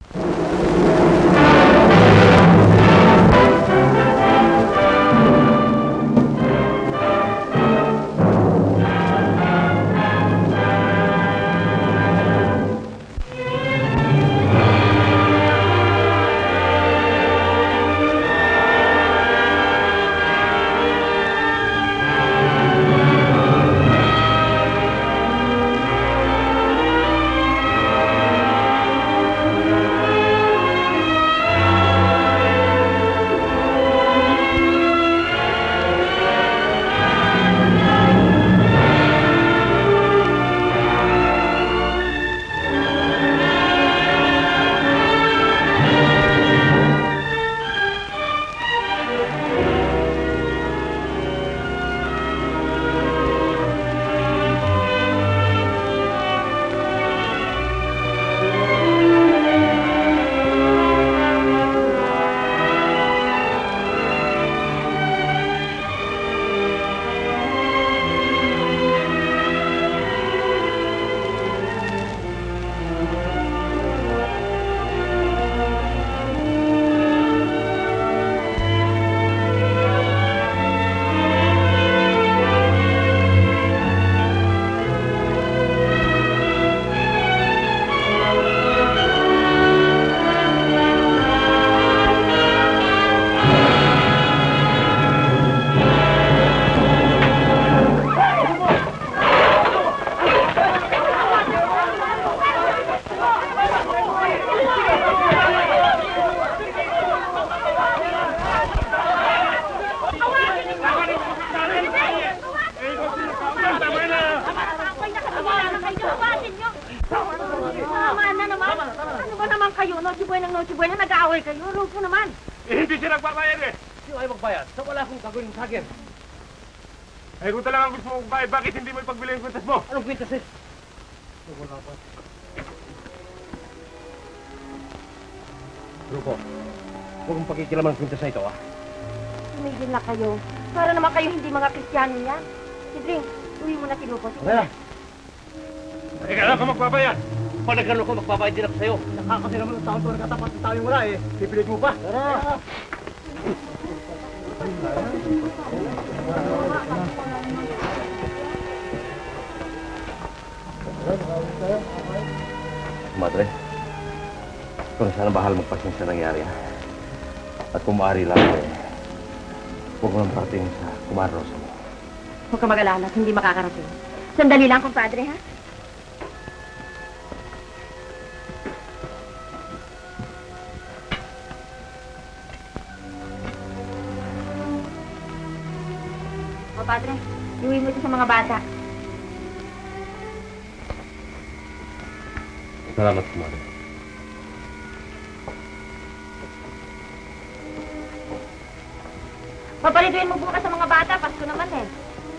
Eh, kung talagang gusto mo magbayad, bakit hindi mo ipagbili yung kwintas mo? Anong kwintas eh? Wala pa. Grupo, huwag mong pakikilaman ang kwintas na ito, ah. Tumigil na kayo. Para naman kayo hindi mga Kristiyano yan. Sidring, uwi mo na si Lupo. Okay na. Ikaw lang ka magbabayad. Pag nagkaroon ko, magbabayad din ako sa'yo. Nakakasi naman ang taon ko nagkatapat ng tao wala eh. Pipilit mo pa. Tara! Madre, kung sana bahal magpasensya nangyari, ha? At kung maaari lang, huwag mo nang parating sa kumarosa mo. Huwag ka mag-alala at hindi makakarating. Sandali lang, kumpadre, ha? O, padre, iuwi mo ito sa mga bata. Salamat, Madre. Papaliduin mo bukas sa mga bata. Pasko naman eh.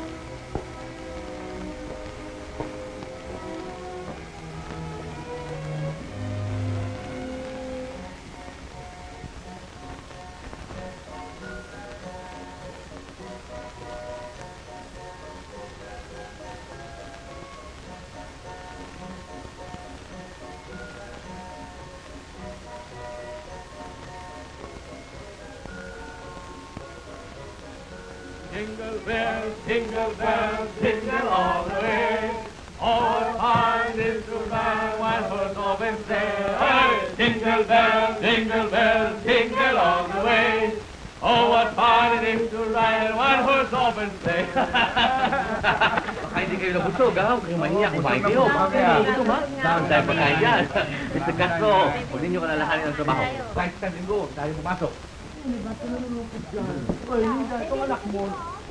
Jingle bells, jingle all the way. All fun is to ride one horse open sleigh. Hey! Jingle bells, jingle all the way. Oh, what fun it is to ride one horse open sleigh. Baka hindi kayo nabusog, ha? Huwag kayong mahiyak. Kumain kayo. Baka gutom, ha? Saan tayo pagkain dyan? Mr. Castro, huwag ninyo kalalahanin ang trabaho. Kahit sa linggo, tayo pumasok. Ano ba ito nalulupot dyan? Ay, hindi itong anak mo.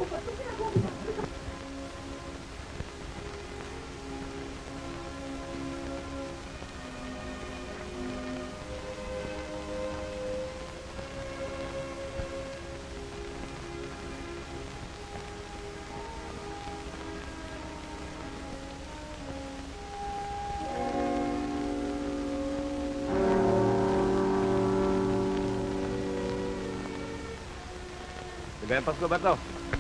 Gaya Pasko ba ito?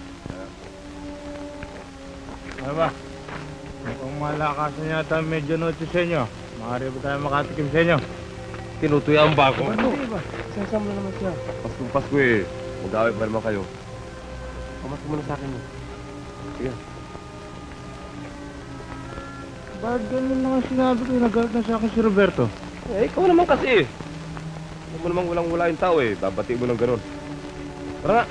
Ano ba? Kung malakasan yata medyo notice sa inyo, maaari ba tayo makatikim sa inyo? Tinutuyang ba ako? Ano ba? Sasama na naman siya. Pasko eh. Mag-away pa naman kayo. Pamas mo na sa akin mo. Sige. Bakit ganun naman sinabi ko? Nagalit na sa akin si Roberto. Eh, ikaw naman kasi. Huwag mo namang walang-wala yung tao eh. Babati mo ng ganun. Tara na.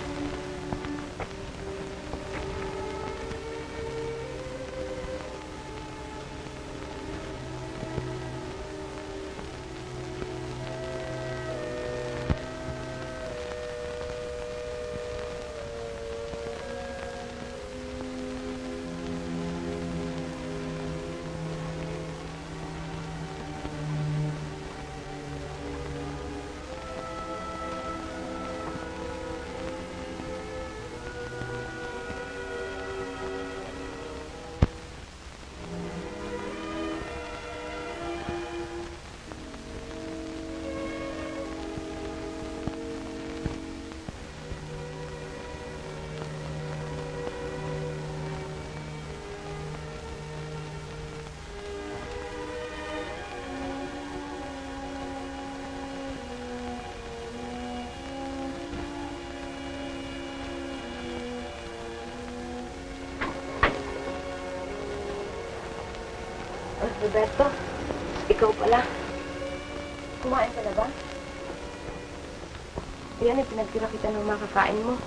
Roberto, ikaw pala. Kumain ka na ba? Yan, pinagtira kita ng makakain mo.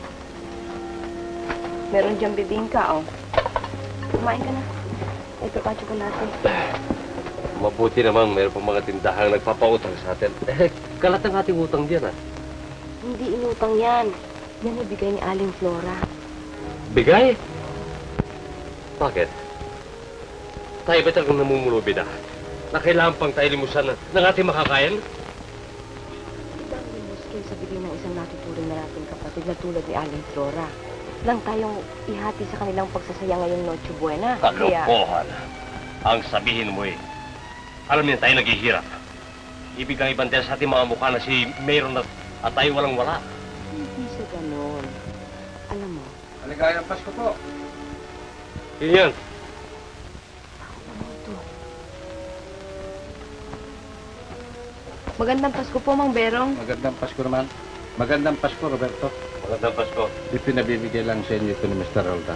Meron diyang bibingka, oh. Kumain ka na. Ito pa, tsokolate. Mabuti naman, mayroon pang mga tindahang nagpapautang sa atin. Eh, kalat ang ating utang diyan, ah. Hindi inutang yan. Yan ibigay ni Aling Flora. Bigay? Bakit? Tayo ba talagang namumulubi na? Na kailangan pang tayo limusan ng ating makakain? Ibang limos kayo sa bigay ng isang natuturing na nating kapatid na tulad ni Aling Flora. Lang tayong ihati sa kanilang pagsasaya ngayong Noche Buena. Kalokohan. Ang sabihin mo eh. Alam niya tayo naghihirap. Ibig ang ibantay sa ating mga mukha na si Mayroon at tayo walang-wala. Hindi sa ganon. Alam mo, Maligayang Pasko po. Yun yan. ano ito? Magandang Pasko po, Mang Berong. Magandang Pasko naman. Magandang Pasko, Roberto. Magandang Pasko. Ipinabibigay lang sa inyo ito ni Mr. Roldan.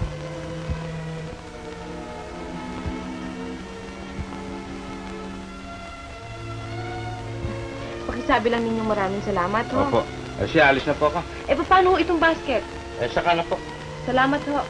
Pakisabi lang ninyong maraming salamat, ho. Opo. Siya, alis na po ako. Eh, paano ho itong basket? Saka na po. Salamat, ho.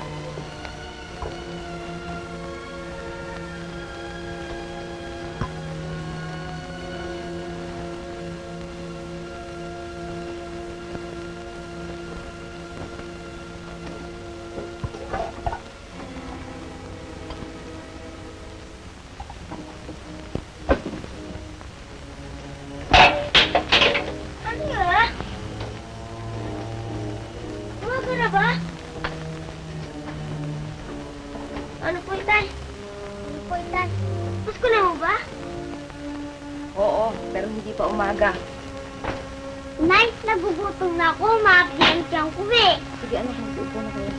Oo, pero hindi pa umaga. Nay, nagugutom na ako. Maakyang tiyang ko eh. Sige, anak, mag-upo na kayo.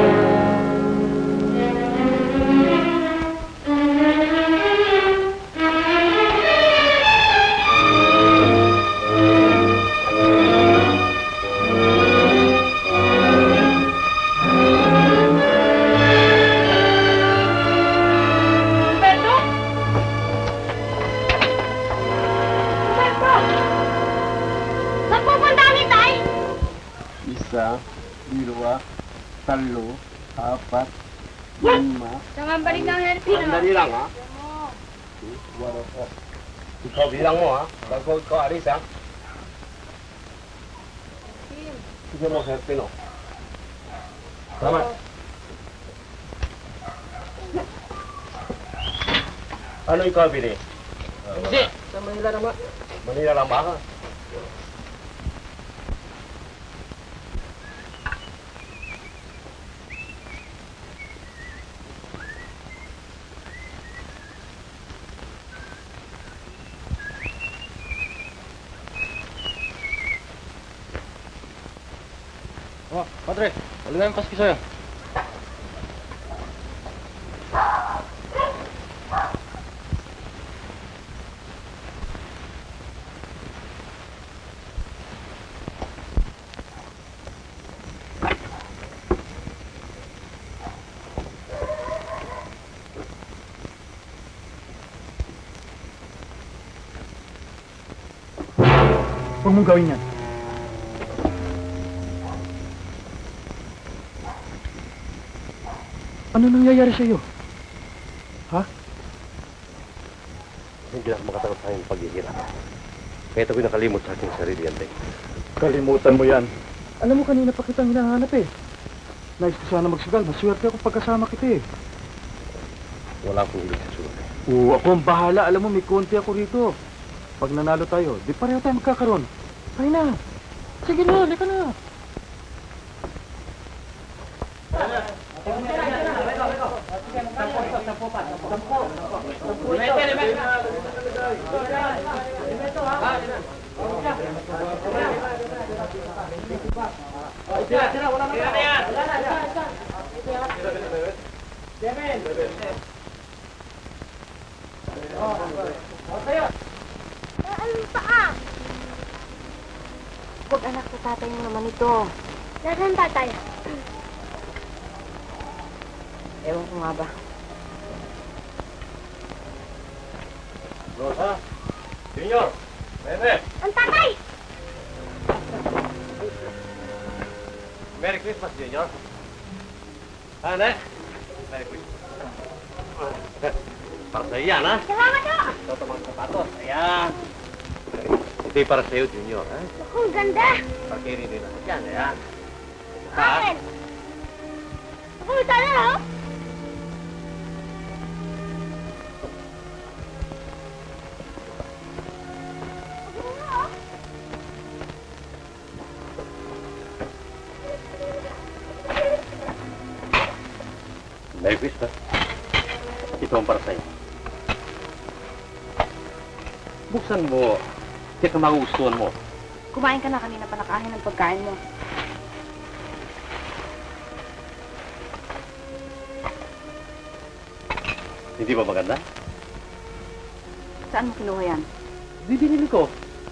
Talo, apat, lima. Jangan balik ng Herpino. Sandali lang, ha? Ikaw bilang mo, ha? Bago ikaw alis, ha? Sige mo, Herpino. Salamat. Ano ikaw bili? Hindi, sa Manila naman. Manila lang ba ka? Oh, Padre, maligayang Pasko sa'yo. Huwag mong gawin yan. Ano nangyayari sa'yo? Ha? Hindi ako makatakot sa aking paghihirap. Kahit ako'y nakalimot sa aking sarili yan, Deng. Kalimutan mo yan. Alam mo, kanina pa kitang hinahanap eh. Nais ko sana magsugal. Maswerte ako pagkasama kita eh. Wala akong hilig sa sulat. Oo, ako ang bahala. Alam mo, may konti ako rito. Pag nanalo tayo, di pareho tayo magkakaroon. Tayo na. Sige na, halika na. Anong paa? Huwag anak sa tatay mo naman ito. Nasaan tatay? Ewan ko nga ba. Rosa! Junior! Bebe! Ang tatay! Merry Christmas, Junior! Ano? Merry Christmas. Para sa iyan, ha? Salamat po! Ito ito mga sapatos. Ayan. Ito yung para sa'yo, Junior, ha? Ang ganda! Para kay Rino lang. Yan, ayan. Akin! Ako may tala, no? Merry Christmas. Ito ang para sa'yo. Buksan mo. Kaya magugustuhan mo. Kumain ka na kanina pa nakain ng pagkain mo. Hindi ba maganda? Saan mo kinuha yan? Bibili ko.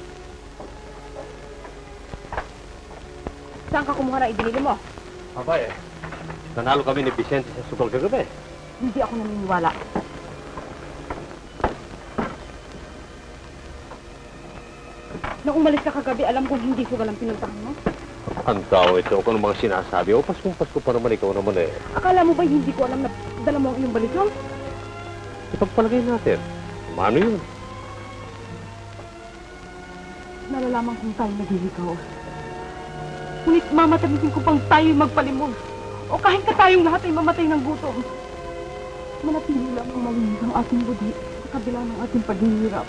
Saan ka kumuha ng ibinili mo? Aba eh. Nanalo kami ni Vicente sa sugal kagabi. Hindi ako naniniwala. Nung umalis ka kagabi, alam kong hindi sugal ang pinuntahan mo. Ang tao ito, kung ano mga sinasabi. O, Pasko pa naman, ikaw naman eh. Akala mo ba hindi ko alam na dala mo ang iyong balisong? Ipagpalagay natin. Paano yun? Nalalaman kong tayo naghihikaw. Ngunit mamatabisin ko pang tayo'y magpalimog. O kahit ka tayong lahat ay mamatay ng gutom. Manatili lang ang malinis ang ating budhi sa kabila ng ating paghihirap.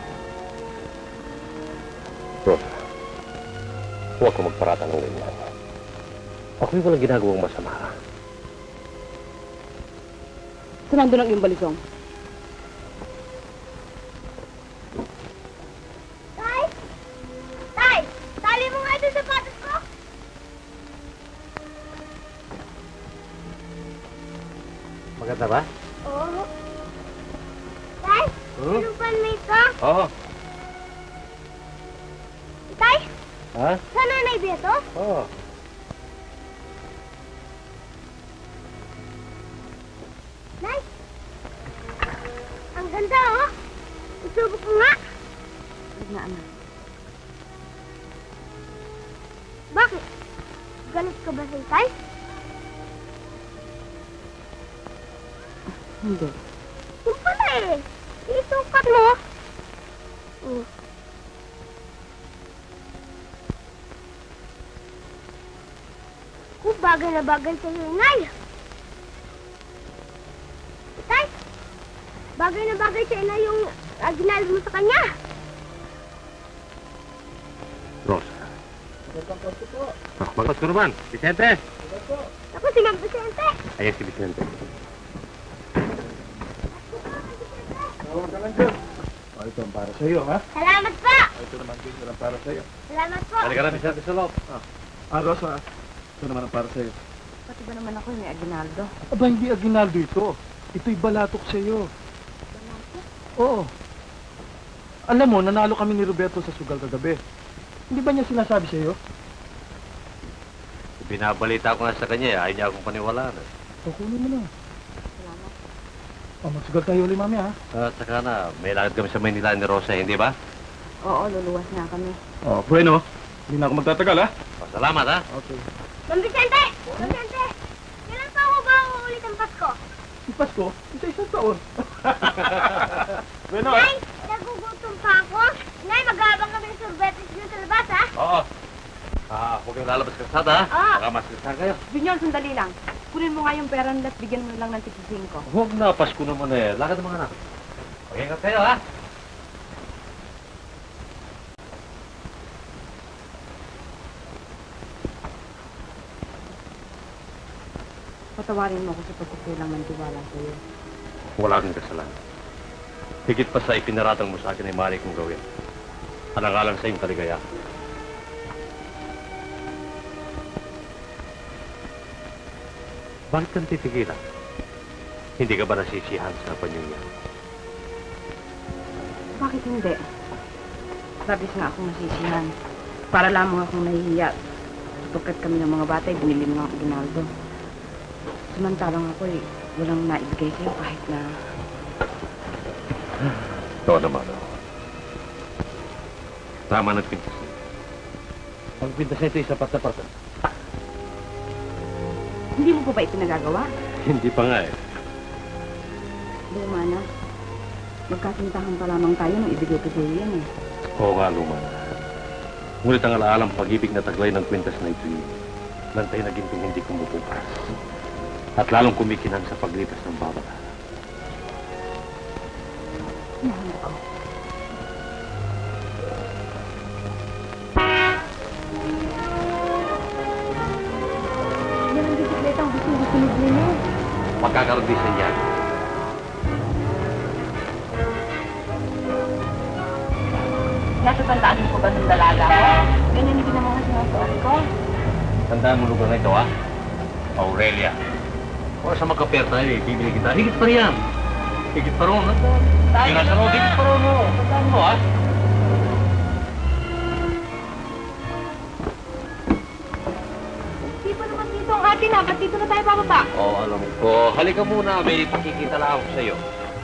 Rosa, huwag ko magparata ng ganyan. Ako'y walang ginagawang masama. Saan nandun ang iyong balisong? Tay! Tay! Tali mo nga ito sa sapatos ko! Maganda ba? Oo. Tay! Ano ba may ito? Oo. Tay! Ha? Sa Nanay Beto? Oo. Nay! Ang ganda, oh! Isubok ko nga! Huwag na, anak. Bakit? Galit ka ba sa Tay? Hindi. Yung pala eh! Isukat mo! Oh. Kung bagay na bagay sa iyo, Nay! Tay! Bagay na bagay sa ina yung ginalo mo sa kanya! Rosa. Magpas ko naman. Vicente! Ako si Mang Vicente! Ayan si Vicente. Oh, ito ang para sa'yo, ha? Salamat po! Ito naman din ang para sa'yo. Salamat po! Halika na, Vicente, sa loob. Rosa, ito naman ang para sa'yo. Pati ba naman ako may Aguinaldo? Aba, hindi Aguinaldo ito. Ito'y balatok sa'yo. Oo. Alam mo, nanalo kami ni Roberto sa sugal kagabi. Hindi ba niya sinasabi sa'yo? Binabalita ko nga sa kanya, ayaw niya akong paniwalaan. Kukunin mo na. Salamat. Oh, magsugal tayo ulit, mami, ha? At saka na, may lakad kami sa Maynila ni Rosa, hindi ba? Oo, luluwas na kami. Oh, bueno. Hindi na ako magtatagal, ha? Salamat, ha? Okay. Don Vicente! Don Vicente! Kailan pa ako ba uulit ang Pasko? Si Pasko, isa-isang taon. Bueno, Nay, nagugutom pa ako. Nay, mag-aabang kami ng sorbetes dyan sa labas, ha? Oo. Huwag kayong lalabas kalsada, ha? Ah. Baka masalitan kayo. Junior, sandali lang. Kunin mo nga yung pera nila at bigyan mo lang ng tig-5. Huwag na, Pasko naman eh. Lakad ng mga anak. Mag-ingat kayo, ha? Patawarin mo ako sa pagkukulang ng tiwala sa'yo. Wala kang kasalanan. Higit pa sa ipinaratang mo sa akin ay mali kong gawin. Alang-alang sa iyong kaligayahan. Bakit kang titigilan? Hindi ka ba nasisiyahan sa panyunya? Bakit hindi? Labis nga akong nasisiyahan. Para lamang akong nahihiya. Sapagkat kami ng mga bata ay binili ng mga Ginaldo. Samantalang ako walang naibigay sa'yo kahit na... Oo naman, oo. Tama nagpintas na. Ang pintas na ito ay sapat na parta. Hindi mo pa ba ipinagagawa? Hindi pa nga eh. Luma na. Magkasintahan pa lamang tayo nung ibigay ko sa'yo yan eh. Oo nga, Luma. Ngunit ang alaalang pag-ibig na taglay ng kwintas na ito'y lantay na ginting hindi kumupupas. At lalong kumikinang sa paglipas ng bawat araw. Mahal ko. Yan ang bisikletang gusto ninyo. Magkakaroon din sa inyan. Natatandaan mo ko ba ng dalaga ko? Ganyan hindi naman kasi sinusuot ko. Tandaan mo lugar na ito, ha? Aurelia. O sa magka-pair tayo, bibili kita. Higit pa riyan. Higit pa ron. Yung nasa road, higit pa ron, no? Tandaan mo, ha? Di pa naman dito ang atin ha. Ba't dito na tayo bababa? Oo, alam ko. Halika muna. May pakikita lang ako sa'yo.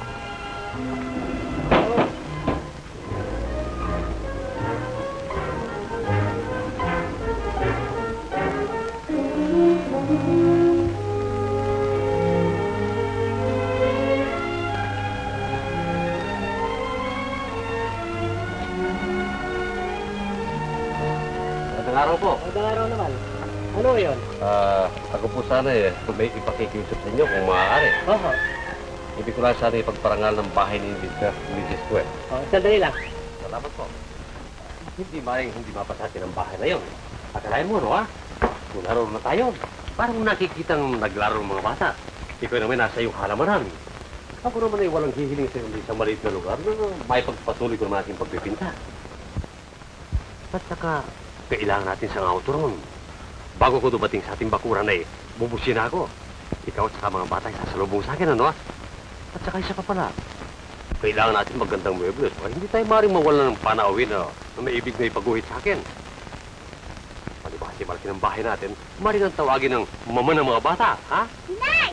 Magandang araw po. Magandang araw naman. Ano yun? Ako po sana eh, kung may ipakikiusap sa inyo kung maaari. Oo. Ibig ko lang sana ipagparangal ng bahay ni Mrs. Square. Oh, sandali lang. Salamat po. Hindi maring hindi mapasatin ang bahay na yun. Akalain mo, no, ha? Kung laro na tayo, parang nakikitang naglaro ng mga bata. Ikaw naman nasa iyong halamanan. Ako naman ay walang hihiling sa isang maliit na lugar na may pagpatuloy ko naman ating pagpipinta. At saka, kailangan natin sa auto ron. Bago ko dumating sa ating bakuran ay bubusin ako. Ikaw at saka mga bata ay sasalubong sa akin, ano, ha? At saka isa pa pala, kailangan natin magandang muebles. Hindi tayo maring mawala ng panawin na may ibig na ipaguhit sa akin. Palibas si malaki ng bahay natin, maring ang tawagin ng mama ng mga bata, ha? Nay!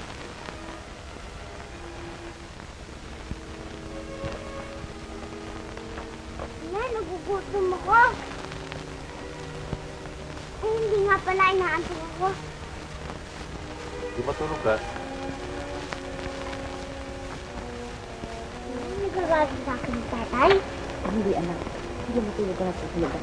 Nay, nagugutom ako. Eh, hindi nga pala inaantok ako. Di matulog ka? Nagagalit sa akin ni tatay. Hindi anak. Hindi matulog ka na sa labas.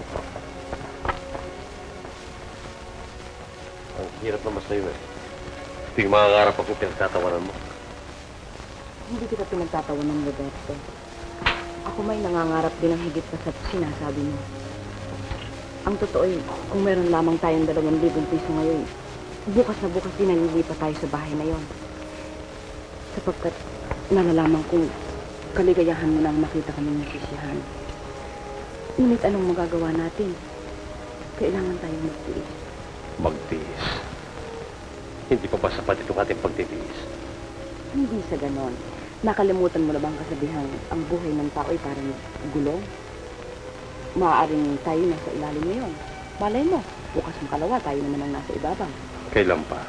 Ang hirap naman sa'yo eh. Ito yung mga karap akong pinagtatawanan mo. Hindi kita pinagtatawanan, Roberto. Ako may nangangarap din ang higit pa sa sinasabi mo. Ang totoo ay, kung meron lamang tayong 2,000 piso ngayon, bukas na bukas din nalilipat tayo sa bahay na yon. Sapagkat nalalaman kong kaligayahan mo na ang makita kami nasisiyahan. Ngunit anong magagawa natin? Kailangan tayong magtiis. Magtiis. Hindi pa ba sapat itong ating pagtitiis? Hindi sa ganon. Nakalimutan mo na bang kasabihan ang buhay ng tao ay parang gulong? Maaaring tayo nasa ilalim ngayon. Malay mo, bukas makalawa tayo naman ang nasa ibabang. Kailan pa?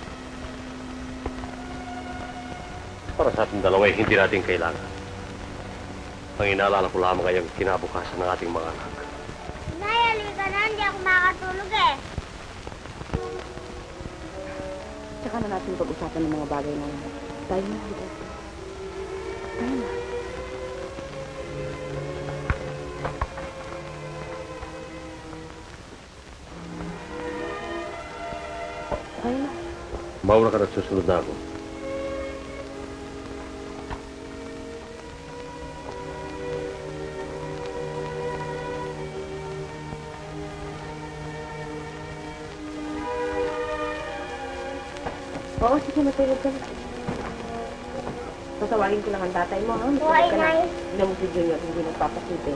Para sa ating dalawa ay hindi natin kailangan. Ang inaalala ko lamang ay ang kinabukasan ng ating mga anak. Nay, halika na. Hindi ako makatulog eh. Tsaka na natin pag-usapan ng mga bagay na yun. Tayo na, Roberto. Tayo na. Tayo na. Mauna ka na susunod na ako. Oo, sige, matulog ka na. Tatawagin ko lang ang tatay mo, ha? Matulog Okay, ka na. Nay. Hindi mo si Junior, hindi nagpapasitin.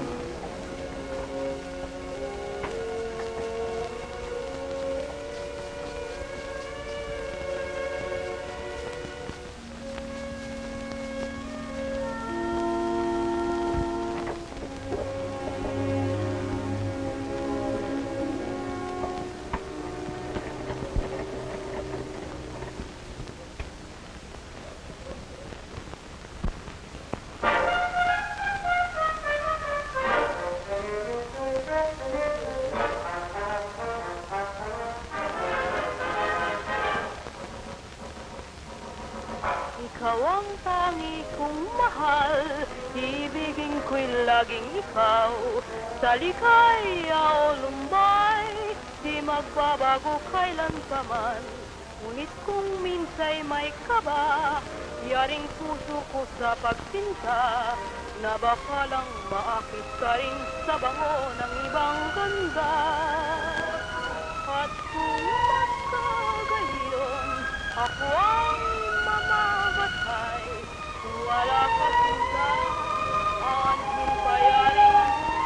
Ikaw ang tangi kong mahal, ibigin ko'y laging ikaw. Sa likaya o lumbay, di magbabago kailanpaman. Ngunit kung minsa'y may kaba, yaring puso ko sa pagsinta, na baka lang maakit ka rin sa bango ng ibang ganda. At kung magkagayon, ako ang mamamatay. Wala ka punta, aking bayaring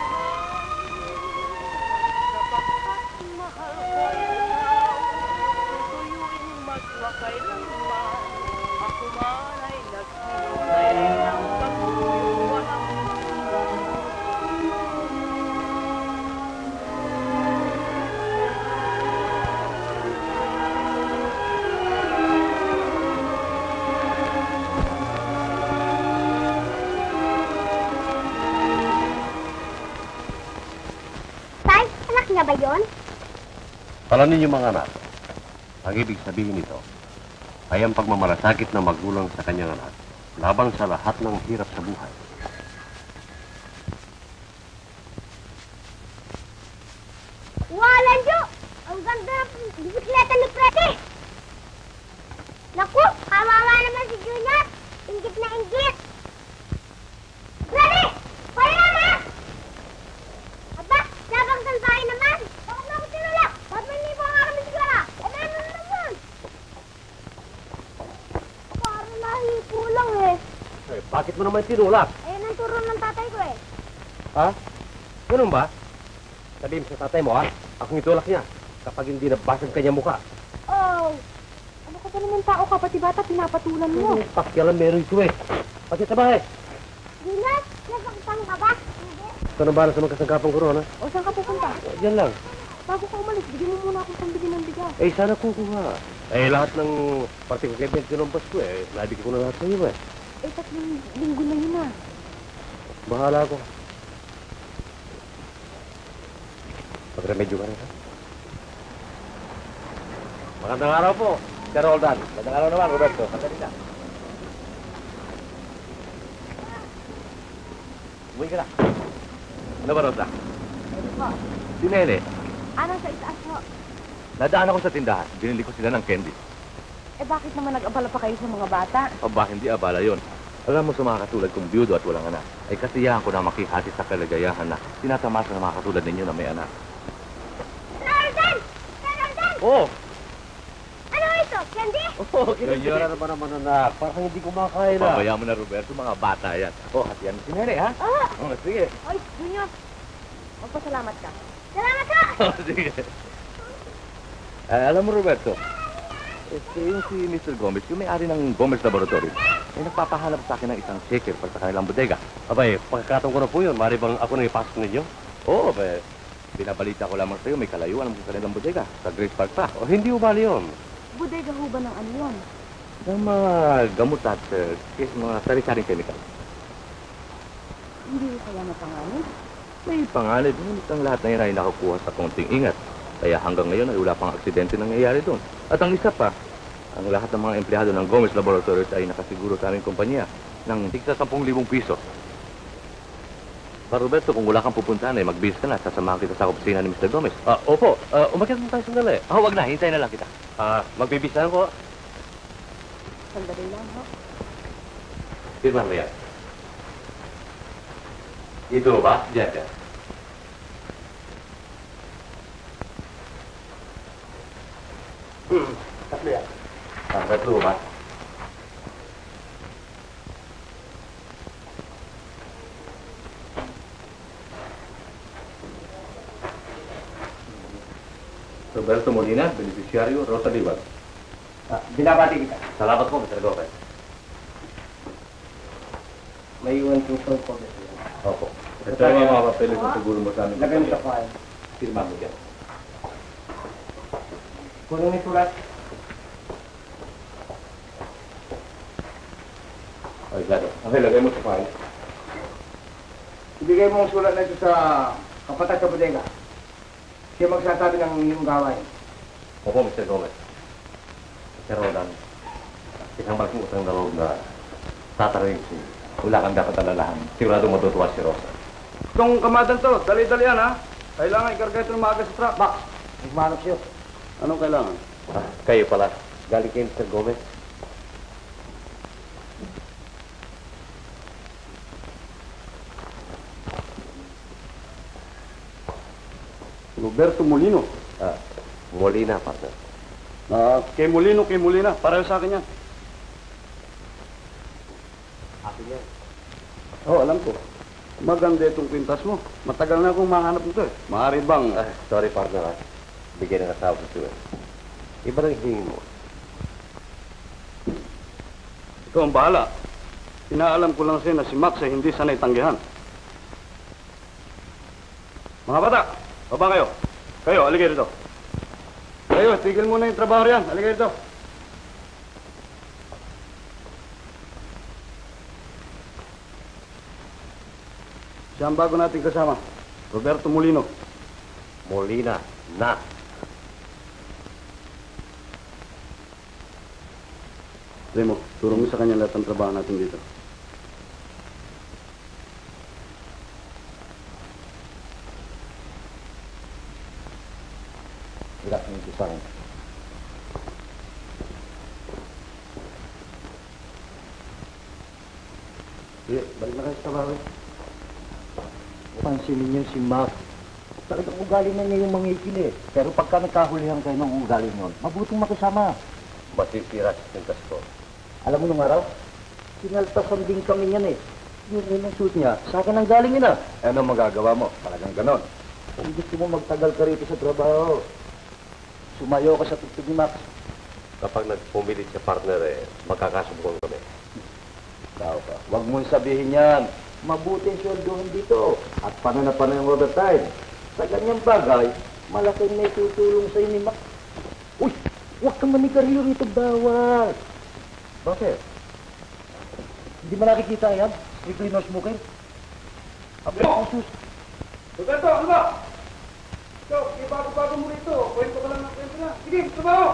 buhay. Sapagkat mahal ko ikaw, tutuyuin magpakailanman. Ako man ay naghihintay ng patuloy walang hanggan. Tay, anak niya ba yun? Alam ninyo mga anak, ang ibig sabihin nito ay ang pagmamalasakit ng magulang sa kanyang anak laban sa lahat ng hirap sa buhay. Walang Jo! Ang ganda ng bisikleta ni Freddy! Naku, kawawa naman si Junior! Inggit na inggit! Freddy! Kaya na! Aba, labang salbahe naman! Bakit na ako tinulak? Ba't may nipo ang aking bisikleta? Ano naman? Parang nahipo lang eh. Eh, bakit mo naman tinulak? Ayun ang turo ng tatay ko eh. Ha? Ganun ba? Sabihin mo sa tatay mo, ha? Akong itulak niya kapag hindi nabasag kanya mukha. Oh! Ano ka ba naman tao ka? Pati bata, pinapatulan mo. Pakialam meron ito eh. Bakit sa bahay? Junior, nasaktan ka ba? Hindi. Ito na ba sa magkasangkapang corona? O, saan ka pupunta? Diyan lang. Bago ka umalis, bigyan mo muna akong pambili ng bigas. Eh, sana kukuha. Eh, lahat ng parting kagabit ng Pasko eh. Nabigyan ko na lahat sa iyo eh. Eh, 3 linggo na yun ah. Bahala ko. Magremedyo ka rin, ha? Magandang araw po, Sir Roldan. Magandang araw naman, Roberto. Sandali na. Umuwi ka na. Ano ba, Rosa? Pwede po. Si Nene. Ano sa itaas po? Nadaan ako sa tindahan. Binili ko sila ng candy. Eh, bakit naman nag-abala pa kayo sa mga bata? Aba, hindi abala yon. Alam mo sa mga katulad kong biyudo at walang anak, ay kasiyahan ko na makihati sa kalagayahan na tinatamasa ng mga katulad ninyo na may anak. Roldan! Sir Roldan! Oo! Ano ito? Candy? Oo, Ganyara naman naman, anak. Parang hindi kumakain, ha? Pabayaan mo na, Roberto, mga bata yan. Oh, hatiyan mo si Nene, ha? Oo! Oh, sige. Oy, Junior! Magpasalamat ka. Salamat ka! Oh, sige. Alam mo, Roberto, yung si Mr. Gomez, yung may-ari ng Gomez Laboratory, ay nagpapahanap sa akin ng isang shaker para sa kanilang bodega. Abay, pagkakataon ko na po yun. Mari bang ako na ipasok ninyo? Oo, binabalita ko lamang sa'yo, may kalayuan ang kanilang bodega sa Grace Park pa. O, hindi ubali yun. Bodega ho ba ng ano yun? Ng mga gamot at mga sari-saring chemical. Hindi ko kaya napangalan. May panganib, ngunit ang lahat na yan ay nakakuha sa konting ingat. Kaya hanggang ngayon ay wala pang aksidente nangyayari doon. At ang isa pa, ang lahat ng mga empleyado ng Gomez Laboratories ay nakasiguro sa aming kumpanya ng tigsa 10,000 piso. Pa Roberto, kung wala kang pupuntahan ay magbihis ka na. Sasamahan kita sa opisina ni Mr. Gomez. Opo. Umakyat mo tayo sandali. Wag na. Hintayin na lang kita. Magbibihis na ko. Sandali lang, ha? Firma mo yan. Ito ba? Diyan ka. Tatlo yan. Tatlo ba? Roberto Molina, beneficiario, Rosa Liban. Binabati kita. Salamat po, Mr. Gomez. May iwan kong phone call. Opo. Ito yung mga papeles na siguro mo sa amin. Lagay mo sa file. Firma mo dyan. Kunin may sulat. Ay, claro. Okay, lagay mo sa file. Ibigay mo ang sulat na ito sa kapatid sa bodega. Siya magsasabi ng iyong gawain. Opo, Mr. Gomez. Pero lang, isang malaking utang na loob na tatarin si wala kang dapat alalahan. Sigurado matutuwa si Rosa. Itong kamadan to, dali-dali yan ha. Kailangan ikarga ito ng maaga sa truck. Max, nagmanap siya. Anong kailangan? Kayo pala. Galing kay Mr. Gomez. Roberto Molino. Molina, partner. Kay Molina. Pareho sa akin yan. Akin yan. Oo, alam ko. Maganda itong kwintas mo. Matagal na akong mahanap nito eh. Maaari bang... Sorry, partner. Bigyan ng asawa ko eh. Iba rin hingin mo. Ikaw ang bahala. Inaalam ko lang sa'yo na si Max ay hindi sanay tanggihan. Mga bata, baba kayo. Kayo, aligay rito. Kayo, tigil muna yung trabaho riyan. Aligay rito. Siya ang bago nating kasama. Roberto Molino. Molina, na. Remo, turong mo sa kanya lahat ng trabaho natin dito. Hirap ng isang. Sige, balik na kayo sa trabaho. Pansinin niyo si Mac. Talagang ugali na niya yung mangikil eh. Pero pagka nagkahulihan kayo ng ugali nun, mabuting makisama. Masisira sa tingkas ko. Alam mo nung araw, sinaltasan din kami niyan eh. Yung unang suit niya, sa akin ang galing yun ah. Ano magagawa mo? Talagang ganon. Kung gusto mo magtagal ka rito sa trabaho, sumayo ka sa tugtog ni Max. Kapag nagpumilit sa partner magkakasubukan kami. Tao ka. Huwag mong sabihin yan. Mabuti ang sweldohan dito. At paano na paano yung overtime. Sa ganyang bagay, malaking may tutulong sa'yo ni Max. Uy! Huwag kang manigarilyo rito, bawal. Bakit? Hindi mo nakikita yan? Strictly no smoking? Sus. Roberto, ano ba? Ikaw, bago-bago mo rito. Kwento ka lang ng kwento na. Sige, trabaho!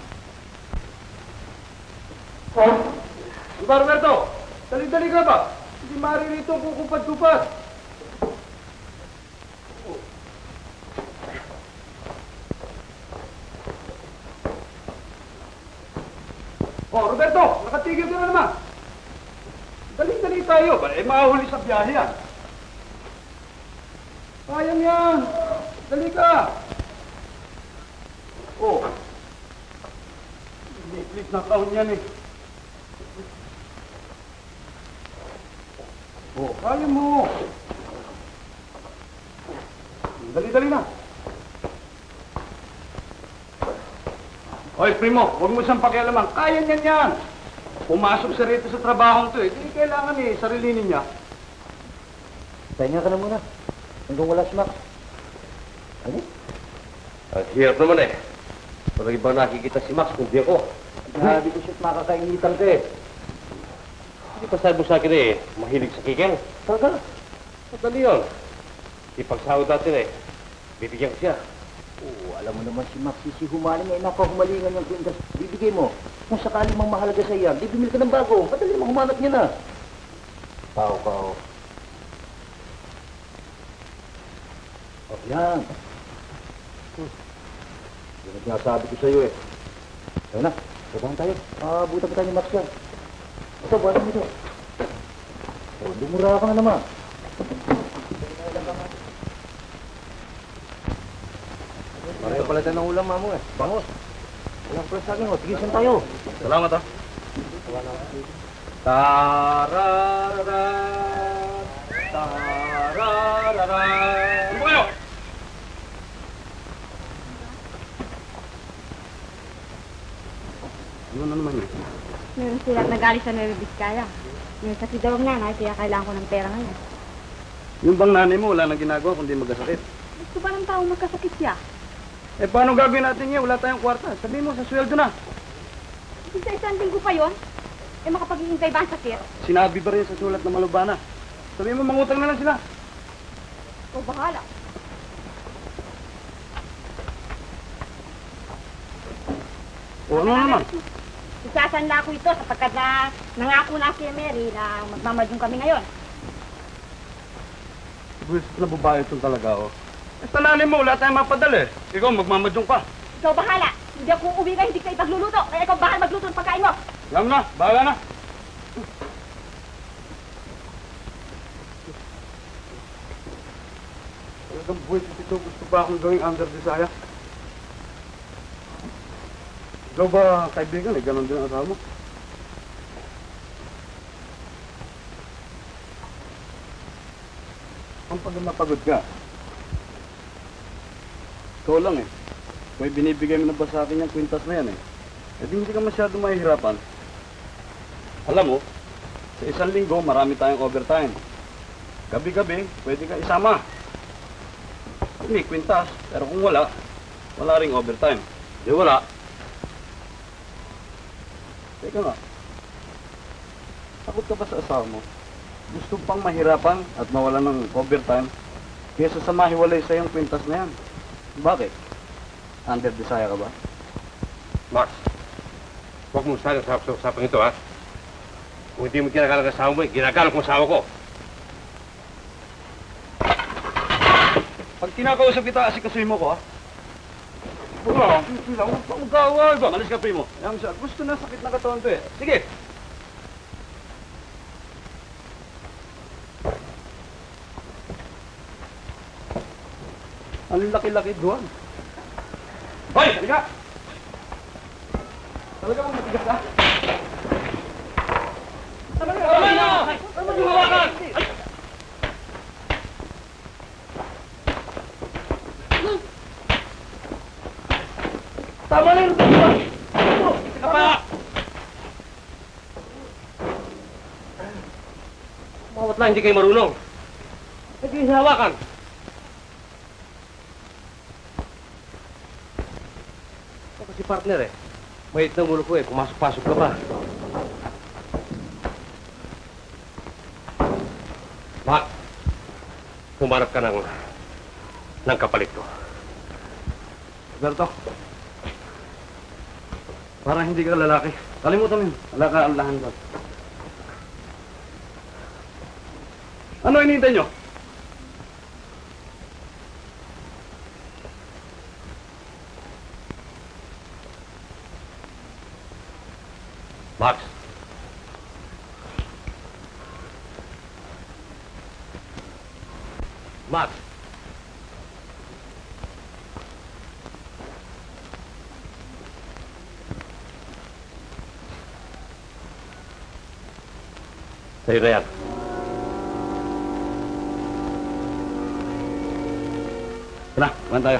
Ano ba, Roberto? Dali-dali ka ba? Hindi maaari rito kukupad-kupad. Oh, Roberto, nakatigil ka na naman. Dali-dali tayo. Mahuli sa biyahe yan. Kaya yan. Dali ka. Oh. Liklik na taon yan eh. Oh, kaya mo. Dali-dali na. Hoy, Primo, huwag mo siyang pakialaman. Kaya niyan yan. Pumasok siya rito sa trabahong to eh. Hindi kailangan eh, sarilinin niya. Pahinga ka na muna. Hanggang wala si Max. Ano? Ang hirap naman eh. Parang iba nakikita si Max, kundi ako. Sabi ko siya't makakainitan ka eh. Hindi pa sabi mo sa akin mahilig sa kikil. Talaga? Madali yun. Ipagsahod natin eh. Bibigyan ko siya. Oo, alam mo naman si Maxi, si Humaling ay nakahumalingan yung kwintas. Bibigay mo. Kung sakaling mang mahalaga sa iyan, di bumili ka ng bago. Madali namang humanap niya na. Kao. Oh, yan. Yan ang sinasabi ko sa'yo eh. Ayun na, trabahan tayo. Buta pa tayo ni Max yan. Ito, buwan mo ito. Oh, lumura ka na naman. Pareho pala tayo ng ulam, mamo eh. Bangos. Walang pala sa akin, oh. Tigisan tayo. Salamat ah. Tararara. Tararara. Ano ba kayo? Ano na naman yun? Meron silang nag-alis sa Nueva Vizcaya. May kasi daw ang nanay, kaya kailangan ko ng pera ngayon. Yung bang nanay mo, wala nang ginagawa kundi magkasakit. Gusto ba ng tao magkasakit siya? Eh, paano gagawin natin yan? Wala tayong kwarta. Sabihin mo, sa sweldo na. Hindi sa isang linggo pa yun? Eh makapag-iintay ba ang sakit? Sinabi ba rin sa sulat ng malubana? Sabihin mo, mangutang na lang sila. O bahala. O ano naman? Isasanla ko ito sapagkat nangako na si Mary na magmamadyong kami ngayon. Buwisit na babae ito talaga, oh. Eh, tananin mo, wala tayong mapadala eh. Ikaw, magmamadyong pa. Ikaw bahala. Hindi ako uuwi ka, hindi ka ipagluluto. Kaya ikaw bahala magluto ng pagkain mo. Alam na, bahala na. Talagang buwisit ito. Gusto pa akong gawing under desire. Ikaw ba, kaibigan eh? Ganon din ang asawa mo. Ang pag napagod ka, ikaw lang eh. May binibigay mo na ba sa akin yung kwintas na yan eh. Eh di hindi ka masyado mahihirapan. Alam mo, sa isang linggo marami tayong overtime. Gabi-gabi, pwede ka isama. May kwintas, pero kung wala, wala ring overtime. Di wala. Teka nga, takot ka ba sa asawa mo? Gusto pang mahirapan at mawala ng overtime kaysa sa mahiwalay sa yung kwintas na yan. Bakit? Under desire ka ba? Max, huwag mo sana sa usapang ito, ha? Kung hindi mo ginagalang asawa mo, ginagalang ko asawa ko. Pag kinakausap kita, asikasuhin mo ko, ha? Wala, huwag pa mag-away ba? Malis ka, primo. Yan siya, gusto na sakit na katawan to eh. Sige! Ang laki-laki doon. Hoy! Halika! Talaga mong matigas ka? Talaga! Tama na! Ano mo hawakan? Tama na yung dito! Sika pa! Bawat lang hindi kayo marunong. Hindi kayo hawakan. Ito kasi partner eh. Mahit na ulo ko eh. Pumasok-pasok ka pa. Mak, humarap ka ng kapalit ko. Berto, parang hindi ka lalaki. Kalimutan mo yun. Wala ka alahan doon. Ano hinihintay nyo? Max. Max. Sa'yo na yan. Tara, kuhan tayo.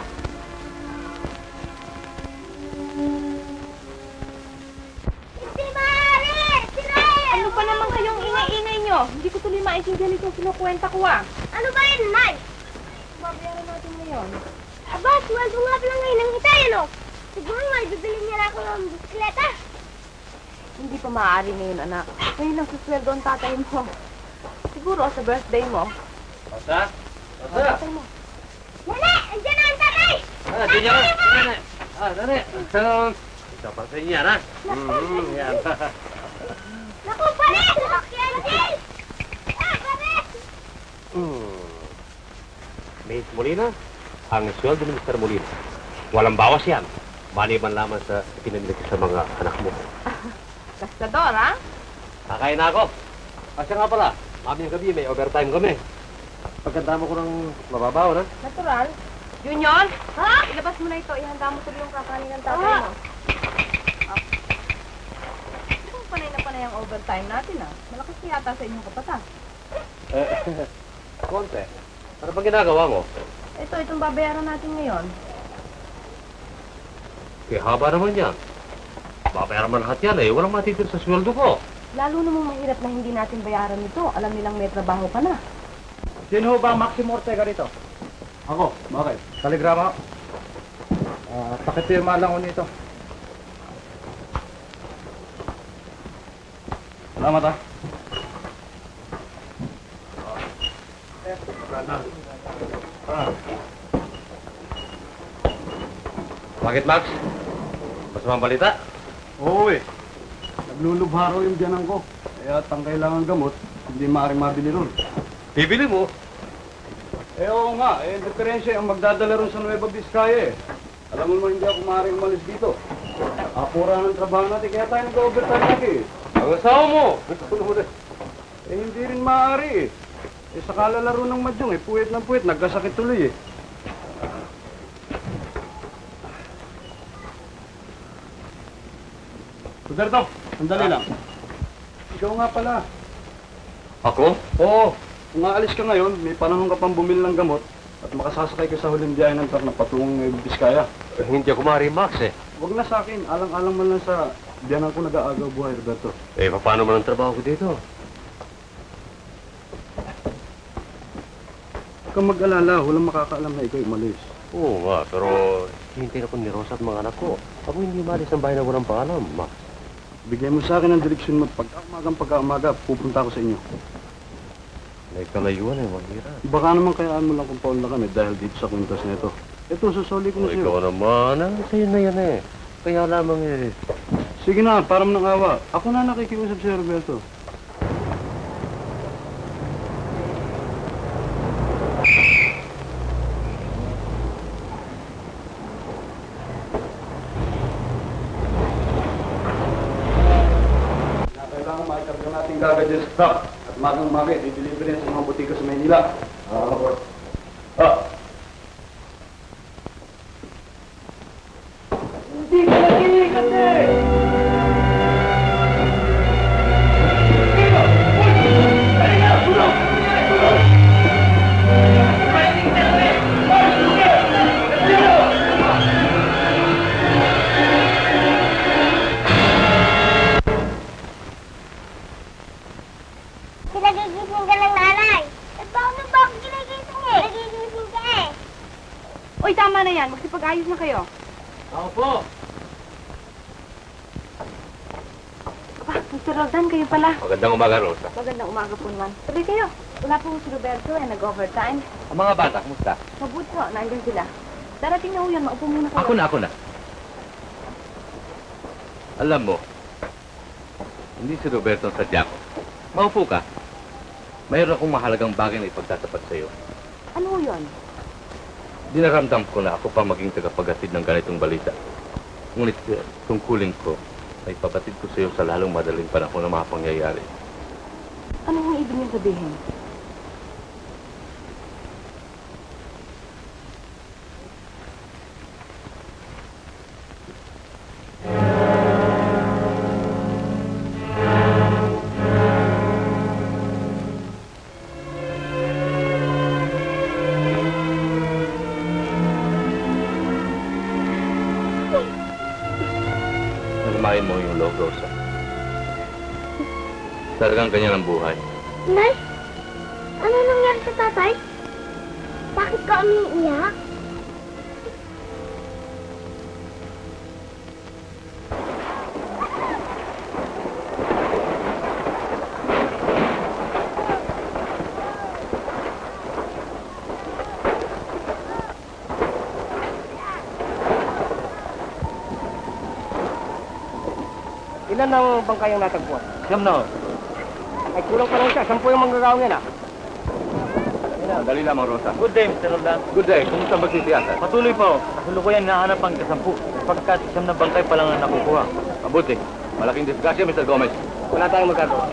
Si Mari! Si Ryan! Ano pa naman kayong ingay-ingay nyo? Hindi ko tuloy maintindihan itong kinukwenta ko ah. Ano ba yun, Nay? Mabayaran natin ngayon. Aba, sweldo nga pala ngayon ng hitay, ano? Siguro nga, bibili niya na ako ng bisikleta. Hindi pa maaari ngayon, anak. Ngayon ang susweldo ang tatay mo. Siguro sa birthday mo. Rosa? Rosa? Nene! Andiyan na ang tatay! Di niya. Nene. Nene. Isa pa sa inyo, ha? Yan. Naku, pare! Sakyan din! Pare! Miss Molina, ang sweldo ni Mr. Molina. Walang bawas yan. Maliban lamang sa pinamili ko sa mga anak mo. Gastador, ha? Kakain na ako. Kasi nga pala, mamayang gabi may overtime kami. Pagkantama ko ng mababaw, na? Natural. Junior? Ha? Ilabas mo na ito. Ihanda mo tuloy yung kakanin ng tatay mo. Panay na panay ang overtime natin, ha? Malakas yata sa inyong kapata. Konti. Ano bang ginagawa mo? Itong babayaran natin ngayon. Kaya haba naman yan. Babayaran man lahat yan eh. Walang matitir sa sweldo ko. Lalo namang mahirap na hindi natin bayaran ito. Alam nilang may trabaho ka na. Sino ba Maximo Ortega rito? Ako. Bakit? Kaligrama. Pakipirma lang ko nito. Salamat, ha? Bakit, Max? Masamang balita? Oo eh. Naglulubha raw yung biyanan ko. Kaya ang kailangan gamot, hindi maaaring mabili ron. Bibili mo? Oo nga, diferensya ang magdadala ron sa Nueva Vizcaya eh. Alam mo naman hindi ako maaaring umalis dito. Apura ng trabaho natin, kaya tayo nag-overtime lagi eh. Ang asawa mo! Hindi rin maaari eh. Sa kalalaro ng madyong eh, puwet ng puwet, nagkasakit tuloy eh. Roberto, sandali lang. Ikaw nga pala. Ako? Oo, kung aalis ka ngayon, may panahon ka pang bumili ng gamot at makasasakay ka sa huling biyahe ng truck na patungong Nueva Vizcaya. Hindi ako maaari, Max eh. Huwag na sa akin, alang-alang man lang sa biyanan ko nag-aagaw buhay, Roberto. Paano man ang trabaho ko dito? Huwag kang mag-alala, walang makakaalam na ikaw umalis. Oo nga, pero hintay ako ni Rosa at mga anak ko. Ako hindi maalis ang bahay na walang pangalam, Max. Bigyan mo sa akin ang direksyon mo at pagka-umaga, pupunta ako sa inyo. May kalayuan eh, mahirap. Baka naman kayaan mo lang kung paon na kami dahil dito sa kwintas na ito. Ito, susuli ko na sa'yo. Ikaw naman, sa'yo na yan eh. Kaya lamang eh. Sige na, para nang awa. Ako na nakikiusap sa'yo, Roberto. Kailangan makikabila natin gagad dyan sa truck. At magang-maga, i-deliver yan sa mga butika sa Maynila. Hindi ka nag-iikat eh! Pinagigising ka ng nanay. Paano ba ako ginagising eh? Nagigising ka eh. Uy, tama na yan. Magsipag-ayos na kayo. Ako po. Aba, Mr. Roldan, kayo pala. Magandang umaga, Rosa. Magandang umaga po naman. Tuloy kayo. Wala po si Roberto eh, nag-overtime. Ang mga bata, kumusta? Mabuti po, nandiyan sila. Darating na ho yan, maupo muna kayo. Ako na. Alam mo, hindi si Roberto ang sadya ko. Maupo ka. Mayroon akong mahalagang bagay na ipagtatapat sa iyo. Ano ho yun? Dinaramdam ko na ako pa maging tagapaghatid ng ganitong balita. Ngunit tungkulin ko ay pabatid ko sa iyo sa lalong madaling panahon ng mga pangyayari. Ano ang ibig niyo sabihin? Nalamain mo yung loob, Rosa. Talagang ganyan ang buhay. Nay, ano nangyari sa tatay? Bakit ka umiiyak? Ilan ang bangkay ang natagpuan? Siyam na ho. Ay, kulang pa rin siya. 10 yung manggagawa niya na. Dali lamang, Rosa. Good day, Mr. Roldan. Good day. Kumusta ba si Tiasa? Patuloy pa ho. Kasalukuyan hinahanap ang kasampu. Pagkat siyam na bangkay pa lang ang nakukuha. Mabuti. Malaking disgrasya, Mr. Gomez. Wala tayong magagawa.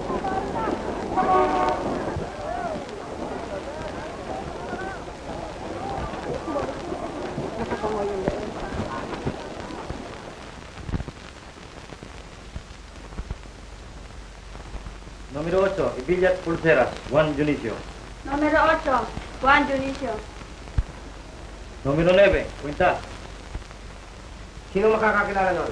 Numero 8, Ibillat Pulseras, Juan Dionisio. Numero 8, Juan Dionisio. Numero 9, Quinta. Sino makakakilala nun?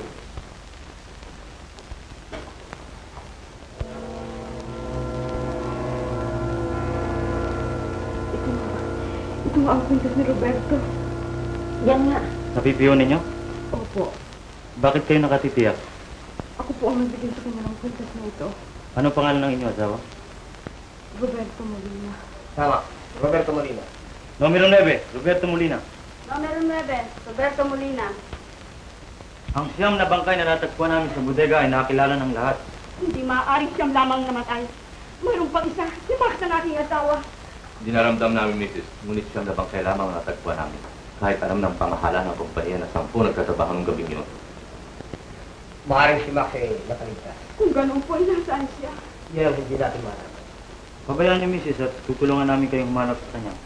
Ito nga ang kwintas ni Roberto. Yan nga. Napipiyon ninyo? Opo. Bakit kayo nakatitiyak? Ako po ang nagbigay sa kanya ng kwintas na ito. Ano pangalan ng inyong asawa? Roberto Molina. Tama. Roberto Molina. Numero 9, Roberto Molina. Numero 9, Roberto Molina. Ang siyam na bangkay na natagpuan namin sa bodega ay nakakilala ng lahat. Hindi maaaring siyang lamang namatay. Mayroon pang isa, si Max ang aking asawa. Dinaramdam namin, Mrs. Ngunit siyam na bangkay lamang ang natagpuan namin. Kahit alam ng pangahala ng kumpanya na 10 nagtatrabaho ng gabing yun. Maaaring si Max ay nakaligtas. Kung gano'n po, inasaan siya? Yan ang hindi natin malaman. Pabayaan niyo, Mrs. at tutulungan namin kayong humanap sa kanya.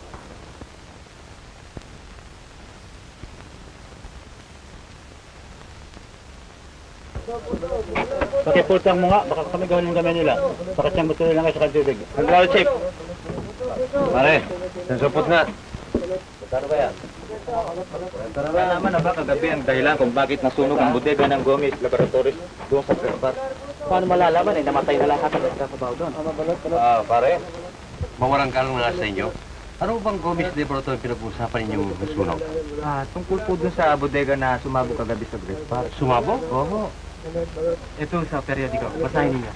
Pakipultang mo nga, baka kami gawin yung gamay nila. Baka siyang matuloy lang kayo sa kantibig. Naglaw, Chief. Pare, nansupot na. Tara ba yan? Kaya naman na ba kagabi ang dahilan kung bakit nasunog ang bodega ng Gomez Laboratories doon sa Prepar? Paano malalaman eh, namatay na lahat ang nagkakabaw doon. Pare, mawarang kalong na sa inyo. Ano bang Gomez Laboratory pinag-uusapan ninyong nasunog? Tungkol po doon sa bodega na sumabog kagabi sa Prepar. Sumabog? Oo. Ito sa periodiko, basahin niyo.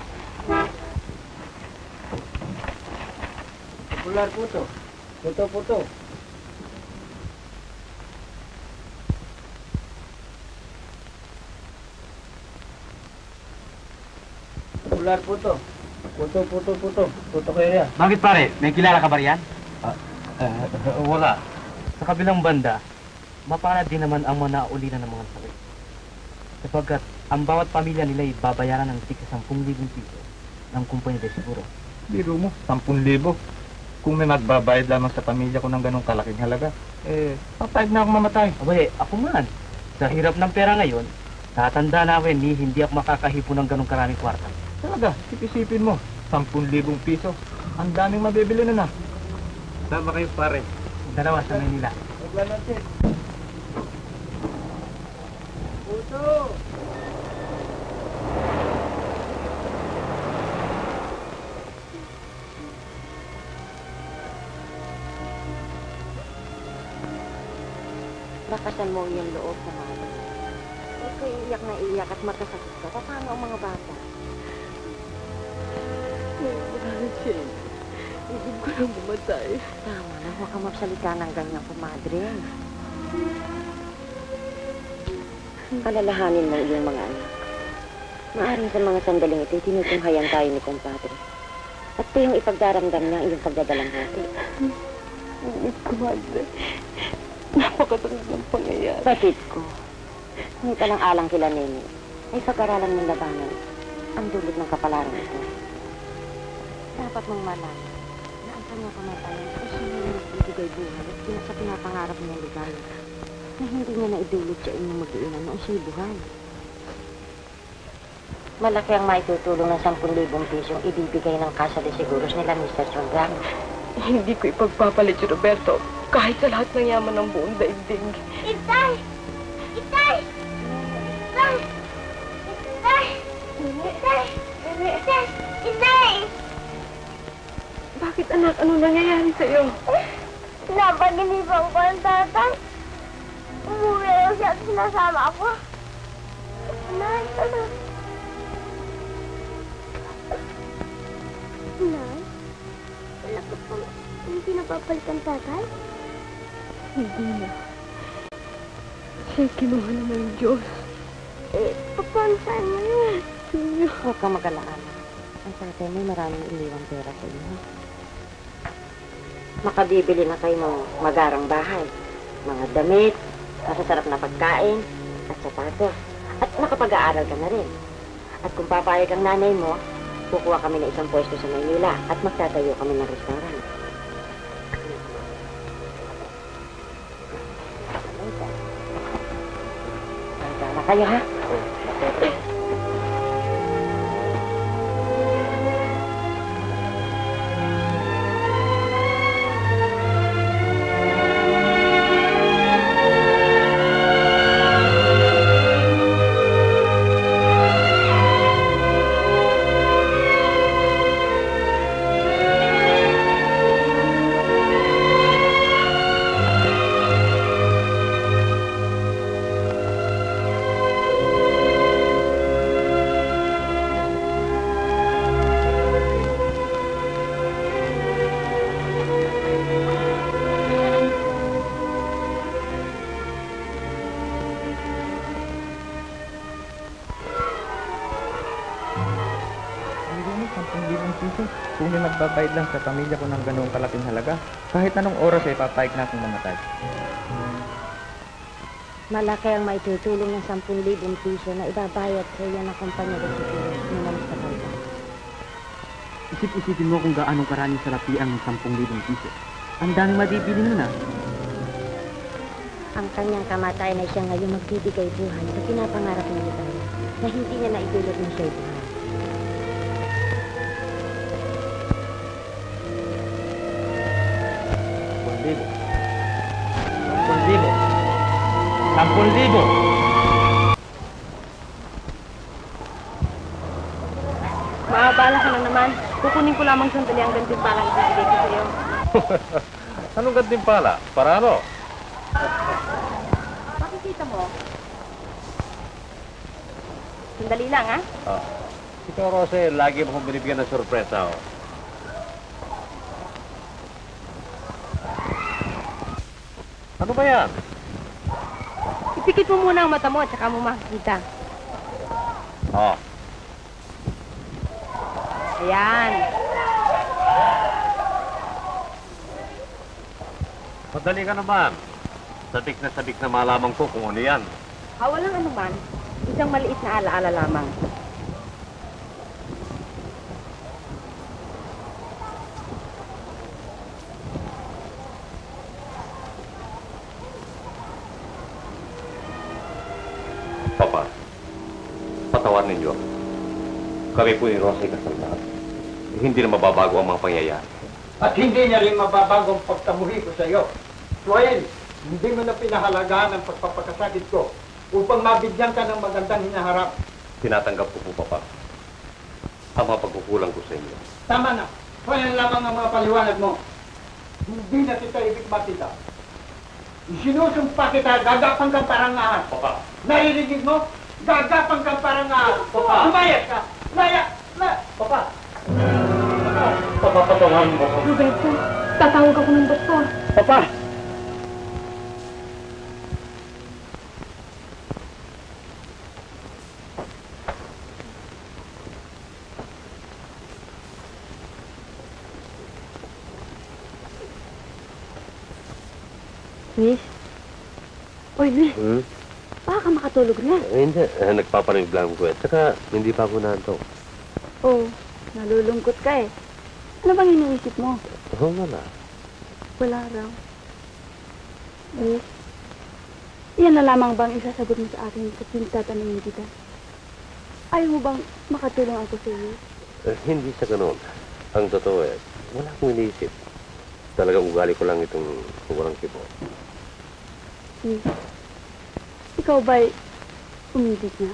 Pular po to. Puto po to. Pular po to. Puto. Puto kayo yan. Bakit pare? May kilala ka ba riyan? Wala. Sa kabilang banda, mapalad din naman ang mga naulinan ng mga sakit. Sapagkat ang bawat pamilya nila ay babayaran ng tig 10,000 piso ng kumpanya de siguro. Biro mo, 10,000. Kung may magbabayad lamang sa pamilya ko ng ganong kalaking halaga, papayag na akong mamatay. Abay, ako man. Sa hirap ng pera ngayon, tatanda namin ni hindi ako makakahipo ng ganong karaming kwarta. Talaga, isipin mo, 10,000 piso. Ang daming mabibili na na. Sama kayo pare. Dalawa sa Manila. Puto! Lakasan mo yung loob naman. Huwag ko iiyak na iiyak at magkasakit ka. Paano ang mga bata? Jane, ibig ko lang bumatay. Tama na, huwag kang magsalita ng ganyan, kumadre. Alalahanin mo iyong mga anak. Maaring sa mga sandaling ito, tinutunghayan tayo ni kumpadre. At ito yung ipagdaramdam niya iyong pagdadalang hati. Kumadre, napakatangad ng pangyayari. Bakit ko? Ngunit alang alang kila Nene, ay pag-aralan mong labanan ang dulot ng kapalaran ito. Dapat mong malaman na ang kanyang kamatayan ay siya yung nagbibigay buhay at sa pinapangarap niyang ligaya na hindi niya naidulot sa inyong mag-iina noong siya'y buhay. Malaki ang maitutulong ng 10,000 pisong ibibigay ng Casa de Seguros nila, Mr. Chondrang. Hindi ko ipagpapalit si Roberto kahit sa lahat ng yaman ng buong daigdig. Itay! Itay! Itay! Itay! Itay! Itay! Itay! Bakit anak? Ano nangyayari sa'yo? Napaginipan ko ang tatay. Umuwi lang siya at sinasama ako. Nay, anak. Nay, wala ko pa. Hindi napapalit ang tatay? Hindi na. Siya kinuha naman ng Diyos. paano tayo ngayon? Huwag kang mag-alala. Ang tatay mo maraming iniwang pera sa inyo. Makabibili na kayo ng magarang bahay, mga damit, masasarap na pagkain, at sapatos. At makapag-aaral ka na rin. At kung papayag ang nanay mo, kukuha kami ng isang pwesto sa Maynila at magtatayo kami ng restaurant. Sana kayo, ha? Kung yung nagbabayad lang sa pamilya ko ng ganoong kalaking halaga, kahit anong oras ay papayag natin mamatay. Malaki ang maitutulong ng 10,000 piso na ibabayad sa iyo ng kumpanya ng siguro naman sa kalpa. Isip-isipin mo kung gaano karaming salapi ang 10,000 piso. Ang daming mabibili nun ah. Ang kanyang kamatayan ay siya ngayon magbibigay buhay sa pinapangarap ng Italia na hindi niya naidulot ng siya'y buhay. ¡10,000! Maabala ka na naman. Kukunin ko lamang sandali ang gantimpalang ibibigay ko sa'yo. Anong gantimpala? Para ano? Makikita mo. Sandali lang, ha? Oh. Ikaw, Rose, lagi mo kong binibigyan ng sorpresa, oh. Ano ba yan? Ipikit mo muna ang mata mo at saka mo makikita. Oh. Ayan. Madali ka naman. Sabik na malaman ko kung ano yan. Walang anuman. Isang maliit na alaala lamang. Papa, patawarin ninyo. Kami po ni Rosa ay kasalanan. Hindi na mababago ang mga pangyayari. At hindi niya rin mababago ang pagtamuhi ko sa iyo. Suwain, hindi mo na pinahalagaan ang pagpapakasakit ko upang mabigyan ka ng magandang hinaharap. Tinatanggap ko po, Papa, ang mga pagkukulang ko sa inyo. Tama na. Suwain lamang ang mga paliwanag mo. Hindi na kita ibig makita. Sinusumpa kita, gagapang kang parangahan. Papa. Naririnig mo? Gagapang kang parangahan. Papa. Lumayas ka. Papa. Papa, patawarin mo. Roberto, tatawag ako ng doktor. Papa. Luis? Oy, Luis. Hmm? Baka ka makatulog na. Hindi. Nagpaparinig lang ko. At saka, hindi pa ako nantok. Oh, nalulungkot ka eh. Ano bang iniisip mo? Oo, wala. Wala raw. Luis, yan na lamang bang isasagot mo sa akin kapag tatanungin kita? Ayaw mo bang makatulong ako sa iyo? Hindi sa ganun. Ang totoo wala akong iniisip. Talagang ugali ko lang itong walang kibo. Luis, ikaw ba'y umibig na?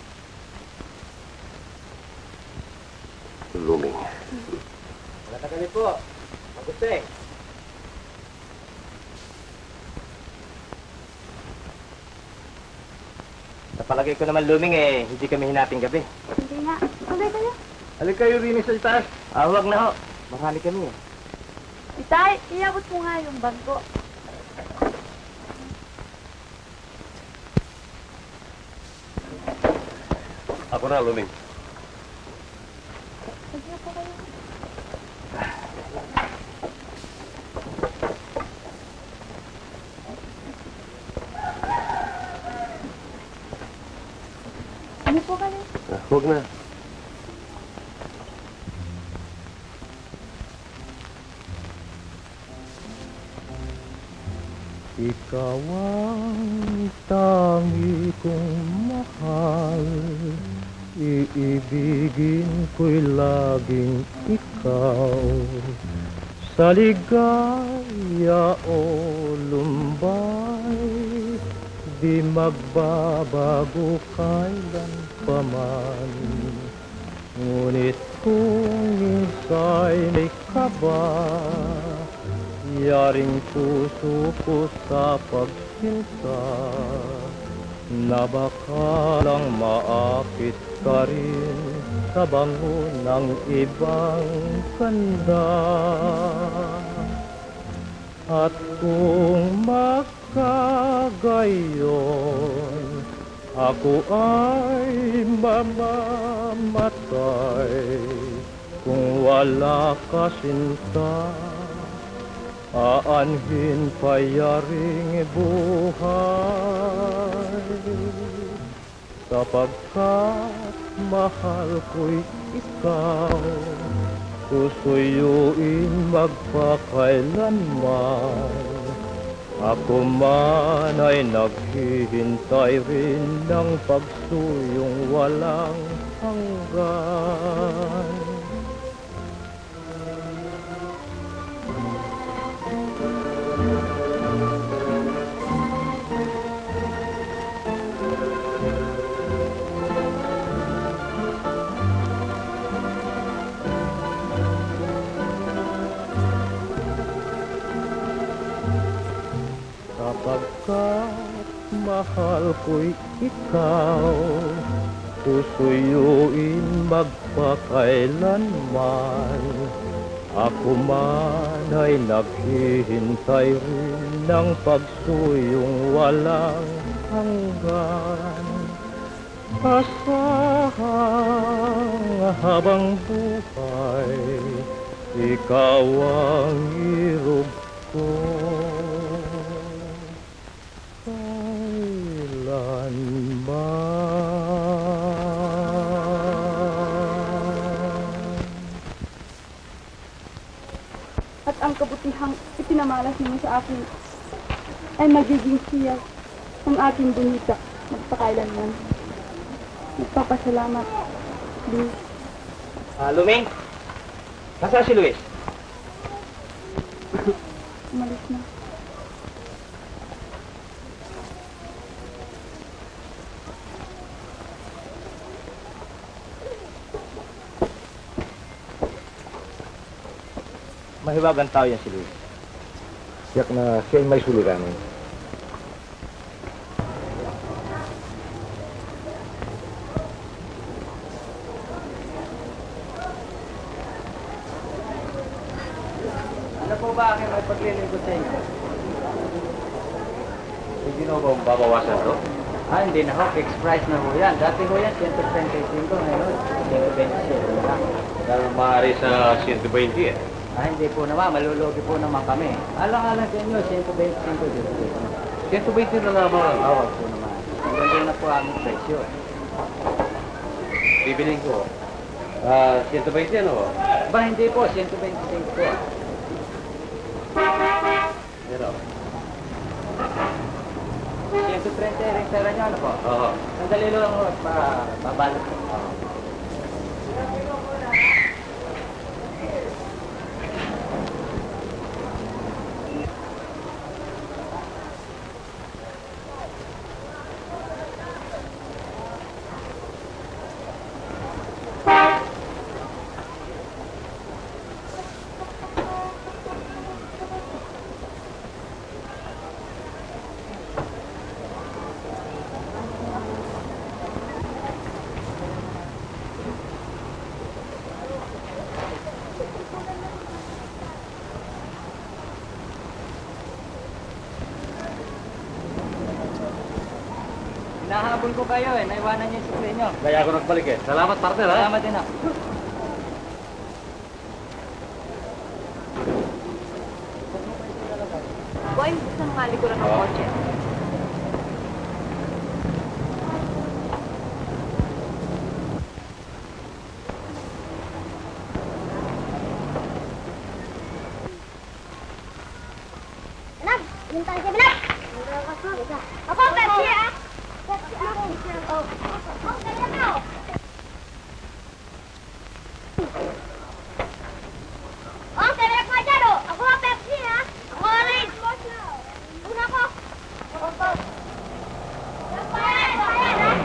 Luming. Wala ka galit po. Magusteng. Sa palagay ko naman, Luming, hindi kami hinating gabi. Hindi nga. Sabay kayo. Halika kayo rin sa itaas. Huwag na ho. Marami kami Itay, iabot mo nga yung bangko. Ako na, Luming. Sige po kayo. Ano po kayo? Huwag na. Ikaw ang tangi kong mahal, iibigin ko'y laging ikaw. Sa ligaya o lumbay, di magbabago kailan paman. Ngunit kung minsa'y may kaba, yaring puso ko sa pagsinta, na baka lang maakit ka rin sa bango ng ibang kanda. At kung magkagayon, ako ay mamamatay. Kung wala ka sinta, aanhin pa yaring buhay. Sapagkat mahal ko'y ikaw, susuyuin magpakailanman. Ako man ay naghihintay rin ng pagsuyong walang hanggan. Sapagkat mahal ko'y ikaw, susuyuin magpakailanman. Ako man ay naghihintay rin ng pagsuyong walang hanggan. Asahang habang buhay, ikaw ang irog ko. At ang kabutihang ipinamalas mo sa akin ay magiging siya ang aking bunita magpakailanman. Nagpapasalamat, Luis. Luming? Nasaan si Luis? Umalis na. Mahiwagang tao yan si Luis. Siyak na siya'y may suliranin. Ano po ba aking may paglilingkod sa inyo? Hindi na ba babawasan to? Hindi na ho. Fixed price na ho yan. Dati ho yan, 135. Ngayon, 127 na lang. Dahil maaari sa 120 eh. Hindi po naman. Malulugi po naman kami. Alang-alang sa inyo, 125 dito. 120 na naman. Bawal po naman. Hanggang na po aming presyo. Bibiling ko. 120 ano? Ba, hindi po. 125 po. Pero, 130 rin pera nyo, ano po? oo. Sandali lang ho. Babalot po. Hinahabol ko kayo eh. Naiwanan niyo yung sukli niyo. Kaya ako nagbalik eh. Salamat, partner, ha? Salamat din ah. Boy, buksan mo nga likuran ng kotse. Anak, yung tayo siya, Anak! Ako, Pepsi, ah! Pepsi, ako. Oh, kaya ka, oh! Oh, kaya ka dyan, oh! Ako, Pepsi, ah! Ako, orange! Una ko! Opo. Bayan, ah!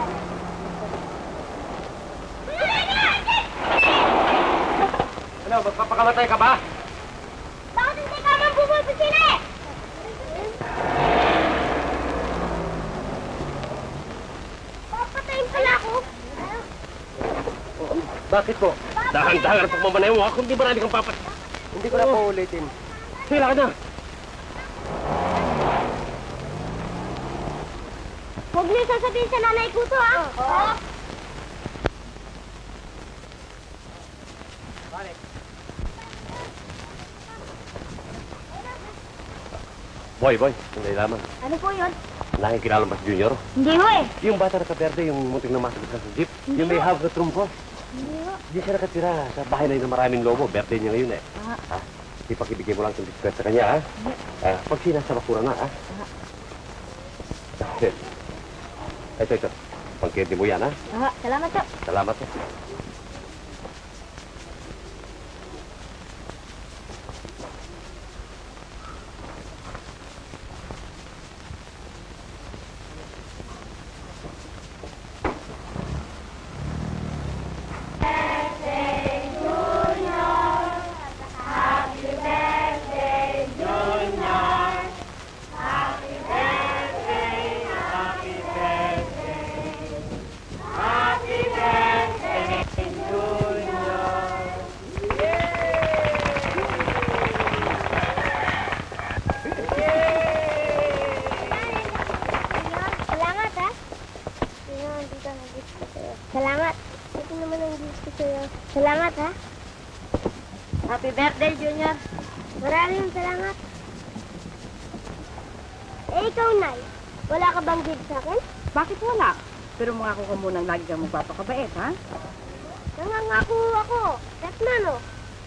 Ano, magpapakamatay ka ba? Bakit hindi ka man bumulpisin eh? Papatayin pala ako. Bakit po? Dahan-dahan ang pagmamanay mo. Ako hindi marami kang papat. Hindi ko na po ulitin. Sila ka na. Huwag niyo sasabihin sa nanay ko to, ah. Oo. Boy, hindi lamang. Ano po yun? Nakikilala ba si Junior? Hindi ho eh. Yung bata na kaberde, yung munting na masagot sa jeep. Yung may half room ko. Hindi ho. Hindi siya nakatira sa bahay na yung maraming lobo. Birthday niya ngayon eh. Ha? Ipakibigay mo lang itong biskwit sa kanya, ha? Pag sinasa bakura na, ha? Ito. Pangkedi mo yan, ha? Salamat po. Salamat, ha? Salamat. Ito naman ang gift ko sa'yo. Salamat, ha? Happy birthday, Junior. Maraming salamat. Eh, ikaw, Nay. Wala ka bang gift sa akin? Bakit wala? Pero mangako ka munang lagi kang magpapakabait, ha? Nangangako ako. That's man, oh.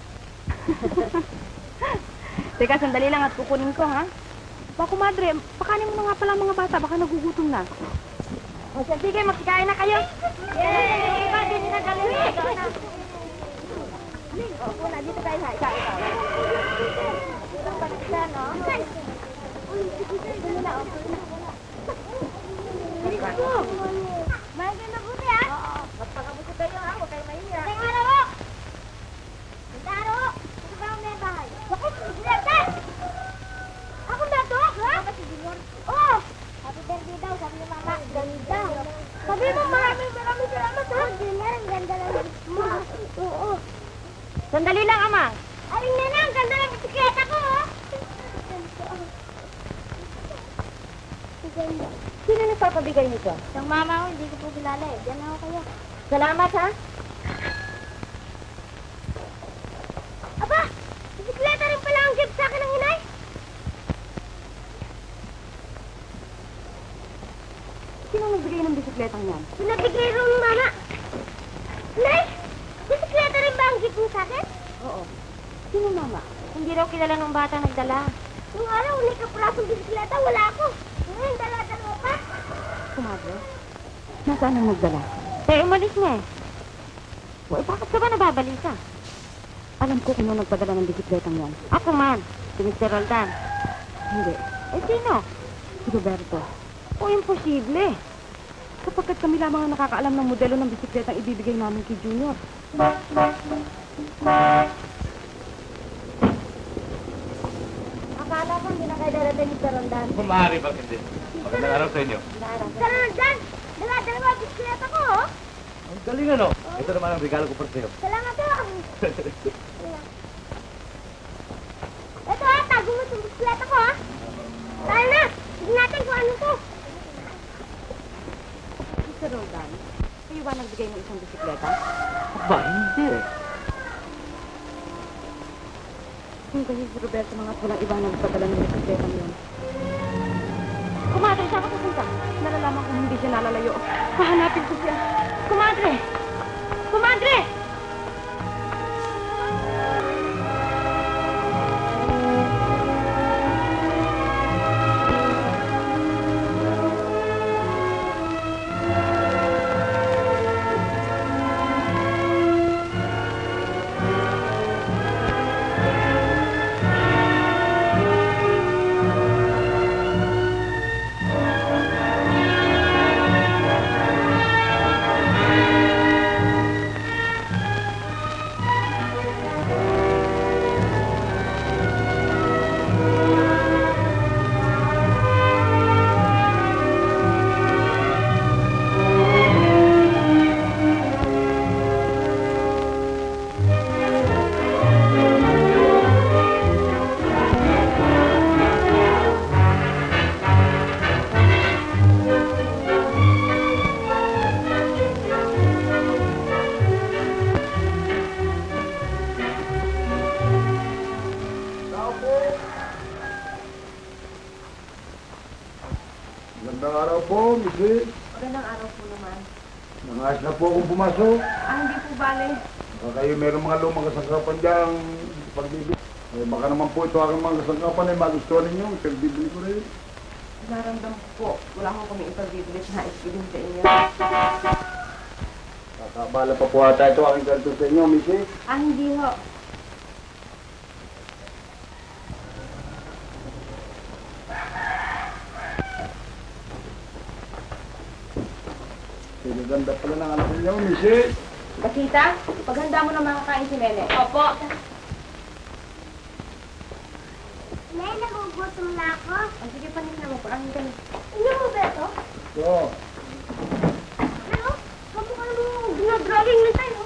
Teka, sandali lang at kukunin ko, ha? Bako, madre, pakanin mo na nga pala mga bata. Baka nagugutom na. O, sige, magkikain na kayo. Yay! Iba din na galing dito na. O, puna, dito tayo sa ikaw. Ibang pagkisa, no? Dito na, o. Dito. Mahal kayo mabuti, ha? Oo. Magpakabuti kayo, ha? Huwag kayo mahiya. Kaya nga na mo! Sandaro! Ano ba ang may bahay? Bakit? Sinatan! Ako na to, ha? Ako si Junior. Oo! Happy birthday daw, sabi ni Mama. Ganda. Sabi mo, maraming salamat, ha? Junior, ang ganda lang mo. Oo. Sandali lang, Ama. Aling na ang ganda ng bisikleta ko, ha? Ganda. Sino nagpapabigay nito? Yung mama ko, hindi ko po kilala eh. Diyan ako kayo. Salamat, ha? Aba! Bisikleta rin pala ang gift sa akin ng inay. Sino nagbigay ng bisikletang yan? Pinabigay rin ng mama. Nay! Bisikleta rin ba ang gift mo sa akin? Oo. Sino, Mama? Hindi raw kilala ng bata nagdala. Nung araw, uli ka prasong bisikleta, wala ako. Ngayon, dala-dala ka. Kumadre? Nasaan ang nagdala? Umalis niya eh. Uy, bakit ka ba nababalisa? Alam ko kung nagpadala ng bisikletang yan. Ako man, si Mr. Roldan. Hindi. Sino? Si Roberto. Imposible. Kapagkat kami lamang ang nakakaalam ng modelo ng bisikletang ibibigay namin kay Junior. Akala ko hindi na kayo darating ni Mr. Roldan. Kumari, bakit hindi? Magandang araw sa inyo. Mr. Roldan! Dala-dala ang bisikleta ko, oh! Ang galing ano? Ito naman ang regalo ko para sa'yo. Salamat po! Ito ha, tago mo itong bisikleta ko ha! Tayo na! Tignan natin kung ano to! Mr. Roldan, kayo ba nagbigay ng isang bisikleta? Aba, hindi. Kung kasi si Roberto mga walang iba nagpadala ng bisikleta niyon. Kumadre, saan ka pupunta? Nalalaman kung hindi siya nalalayo. Hahanapin ko siya. Kumadre! Kumadre! Magandang araw po, Mrs. Magandang araw po naman. Nangayos na po akong pumasok. Hindi po bale. Baka kayo meron mga lumang kasangkapan dyan pagbibili. Baka naman po ito aking mga kasangkapan ay magustuhan ninyo. Pagbibili ko rin. Naramdam po. Wala akong kami ipagbibili na ispilin sa inyo. Kakabala pa po ata ito aking ganito sa inyo, Mrs. Hindi ho. Ganda pala ng anak niyo, Mrs. Bakita, paghanda mo na makakain si Nene. Opo. Nay, nagugutom na ako. Sige, panin na mo. Parahin ka na. Ano mo ba ito? So, Ano? Kamukha mo dinodrawing na tayo.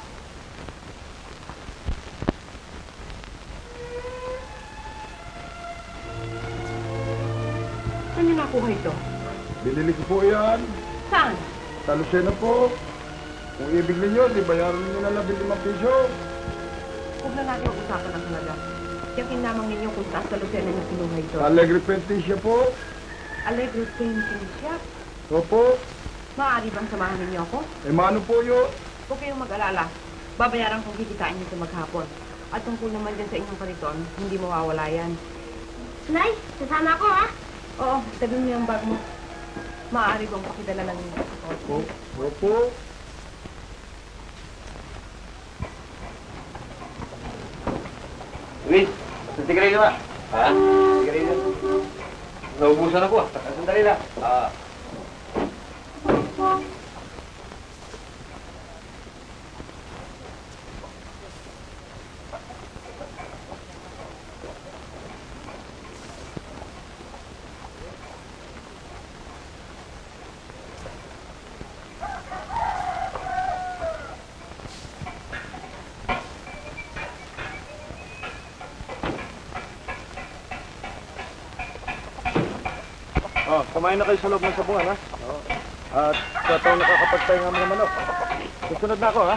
Saan niyo nakuha ito? binili ko po yan. Saan? Sa Lucena po. Kung ibig ninyo, di bayaran ninyo na 15 piso. Huwag na natin mag-usapan ng halaga. Tiyakin lamang ninyo kung saan sa Lucena niyo kinuha ito. Sa Alegre Pentencia po. Alegre painting siya. Opo. Maaari bang samahan ninyo ako? Mano po yun? Huwag kayong mag-alala. Babayaran kong kikitain nito maghapon. At tungkol naman dyan sa inyong kariton, hindi mawawala yan. Nay, sasama ko ha. Oo, tabi mo yung bag mo. Maaari bang pakidala lang ninyo ako? Opo. Luis, sigarilyo ba? Ha? Sigarilyo. Naubusan ako. Sandali lang. Kumain na kayo sa loob ng sabungan, ha? At sa taong nakakapagpahinga mo ng manok. Susunod na ako, ha?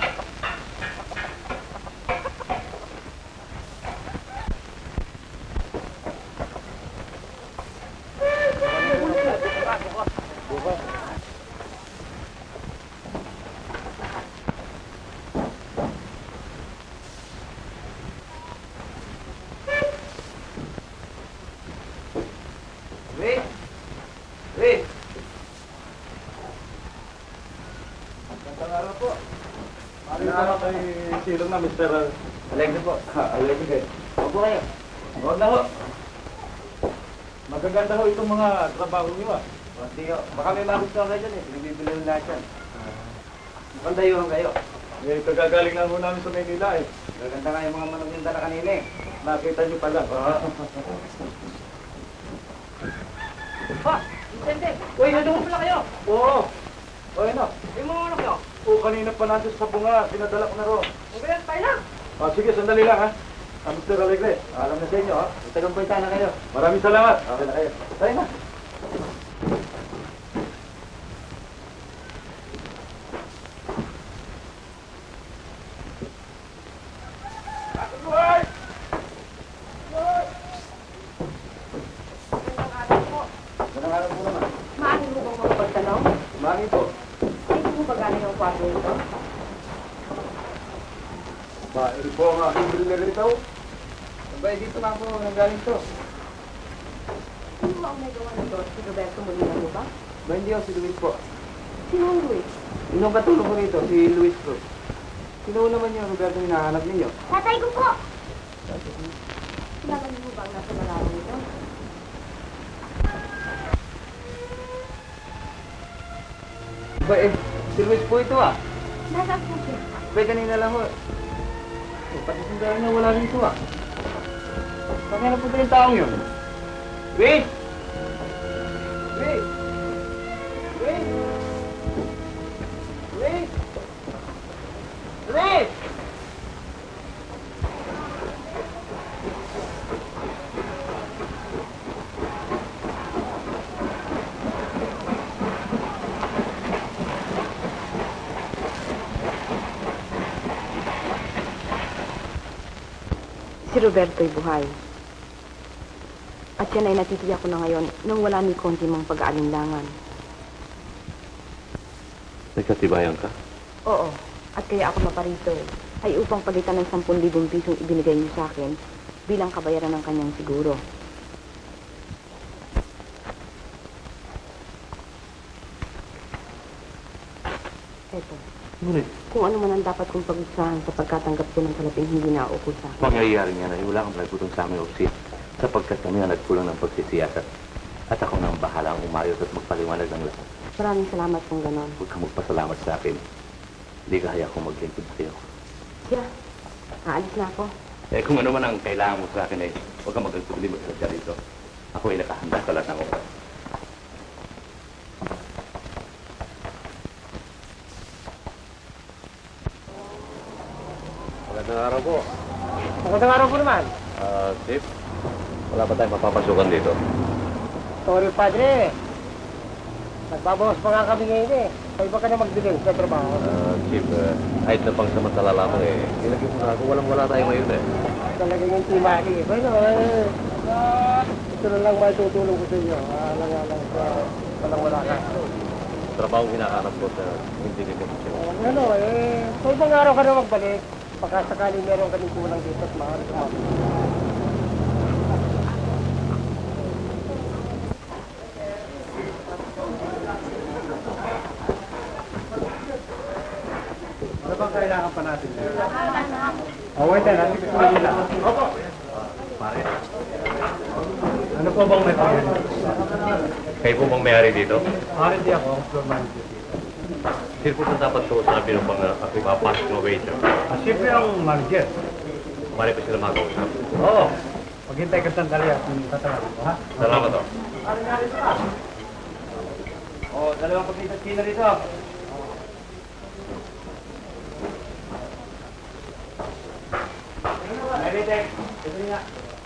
Silong na, Mr. Alegre po. Alegre. Opo kayo. Huwag na ho. Magaganda ho itong mga trabaho niyo, ah. Hindi ho. Baka may magustuhan kayo dyan eh. Pinibibili ho lahat yan. Mukhang dayuhan kayo. Eh, kagagaling lang ho namin sa Maynila, eh. Gaganda nga yung mga manok yung dala kanina eh. Nakita niyo pala. Pa! Vicente! Uy, nandun pala kayo! Oo. O, yun na. Yung mga anak nyo! Oo, kanina pa natin sa bunga. Pinadala ko na ro. Okay, tayo lang! Sige, sandali lang, ha. Mr. Alegre, alam na sa inyo, ha. Tagumpay na kayo. Maraming salamat. Okay na kayo. Tayo na. Maaari mo bang makapagtanong? Mami po. Ay, hindi mo ba galing ang kwarto nito? Ito po ang aking bilhin rito. Abay, dito nga po nanggaling to. Sino ba ang may gawa nito? Si Roberto Molina mo ba? Ba, hindi ako si Luis po. Sino ang Luis? Yung katulong ko rito, si Luis Cruz. Sino naman yung Roberto yung hinahanap ninyo? Tatay ko po! Kailangan mo ba ang nasa larawan nito? Ba, si Luis po ito ah. Nasaan po siya? Ba, kanina lang ho. Pati sundalo niya wala rin ito ah. Saan na punta yung taong yun? Luis! Luis! Luis! Luis! Luis! Si Roberto'y buhay. At yan ay natitiyak ko na ngayon nang wala ni konti mang pag-aalinlangan. Nagkatibayan ka? Oo. At kaya ako naparito ay upang palitan ng 10,000 pisong ibinigay niyo sa akin bilang kabayaran ng kanyang siguro. Eto. Ngunit, Kung ano man ang dapat kong pag-usahan sa pagkatanggap ko ng kalaping hindi naukol sa akin. pangyayari niya na wala kang nagtutong sa aming opsi sapagkat kami ang nagkulang ng pagsisiyasat. At ako na ang bahala ang umayos at magpaliwanag ng lahat. Maraming salamat kung ganon. Huwag kang magpasalamat sa akin. Hindi kaya akong maglingkod sa'yo. Siya, aalis na ako. Eh kung ano man ang kailangan mo sa akin huwag kang magagpuli magsadya rito. Ako ay nakahanda sa lahat ng oras. Magandang araw po. Magandang araw po naman. Chief, wala pa tayong mapapasukan dito. Sorry, Padre. Nagbabawas pa nga kami ngayon eh. Kaya ba ka na magdilim sa trabaho? Chief, kahit na pang samantala lamang ilagay mo na ako, walang-wala tayo ngayon Talaga yung timali eh. Bueno, ito na lang may tutulong ko sa inyo. Alang-alang sa walang-wala ka. Trabaho hinahanap ko sa hindi ko siya. Ano so ibang araw ka na magbalik. Baka sakali meron ka din kulang dito at maaari tumapit. Ano bang kailangan pa natin? Wait na, natin gusto nila. Opo. Pare. Ano po bang may pagyan? Kayo po bang may-ari dito? Hindi ako, floor manager. Sir po na dapat ko sabi ng mga aking mga pasok na waiter. Siyempre ang manager. Mali pa sila makausap. Oo. Maghintay ka sandali at tatanggapin ko, ha? Salamat o. Dalawang pagkita skin na rito. Everything. Ito nga.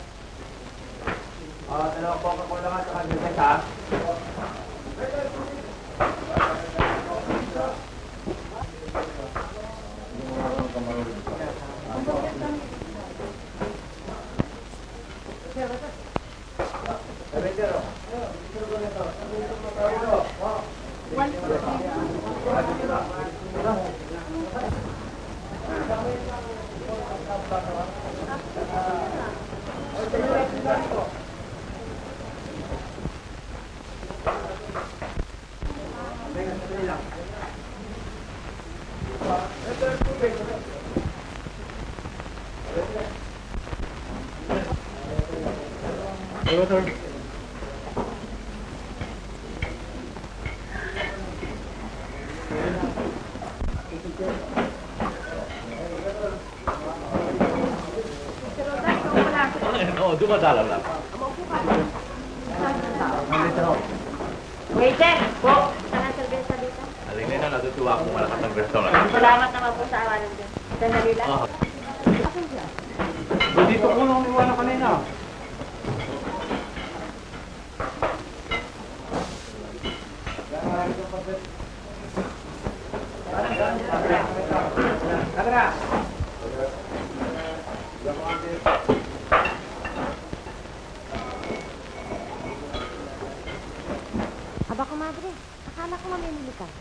Dalawang Coca-Cola nga sa kanila ha. Oo, dumadala lang. Waiter! Po! Saan ang serbesa dito? Halina na, natutuwa akong malakas ng restaurant. Salamat naman po sa awalan din. Sandali lang. Asan siya? Dito ko nung iwan kanina. Aba, kumadre. Akala ko mamimili ka.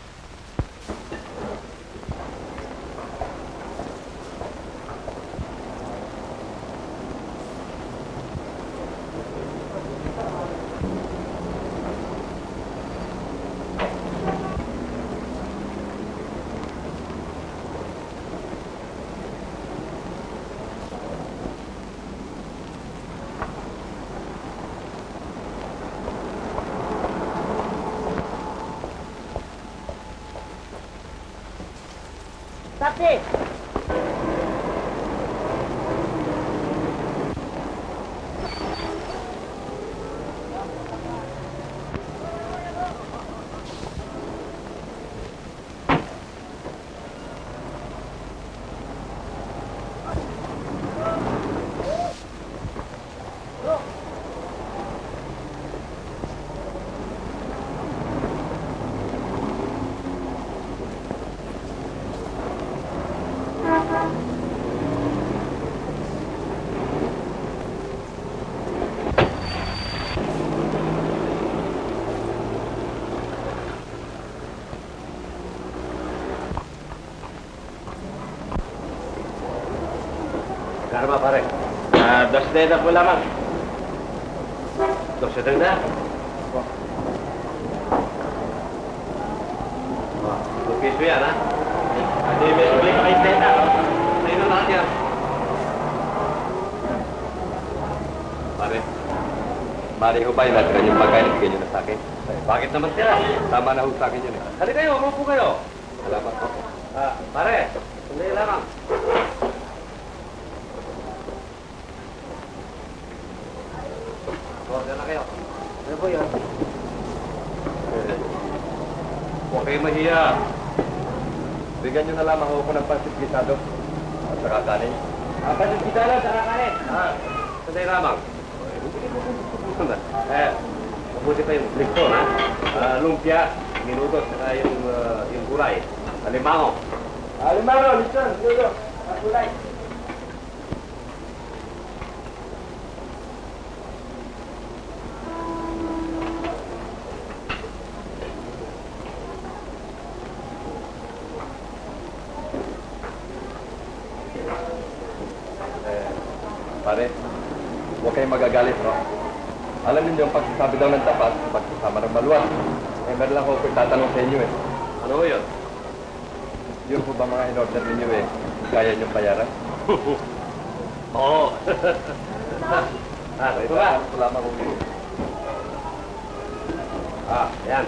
Taxi! Karma, pare. 2.30 po lamang. 2.30? Piso yan, ha? Hindi, may subli pa kayo 30. Sa'yo na lahat yan. Pare ho ba yung natira yung pagkain na bigyan nyo na sa akin? Bakit naman tira? Tama na ho sa akin yun eh. Halika kayo, umupo kayo. Salamat po. Pare, sandali lamang. Order na kayo. Ano po yun? Huwag kayo mahiya. Bigyan nyo na lamang ako ng pansit gisado at saka kanin. Pansit gisado at saka kanin. Sandali lamang. Mabuti pa yung likto, ha? Lumpia, minutos, saka yung gulay. Alimango. Alimango, lechon, minutos, gulay. Pare, huwag kayong magagalit, no? Alam niyo yung pagsasabi daw ng tapat, pagsasama ng maluwas. Meron lang ako tatanong sa inyo eh. Ano yun? Yun po ba mga in-order ninyo eh? Kaya niyong bayaran? Oo. Ito ba? Salamat ko. Yan.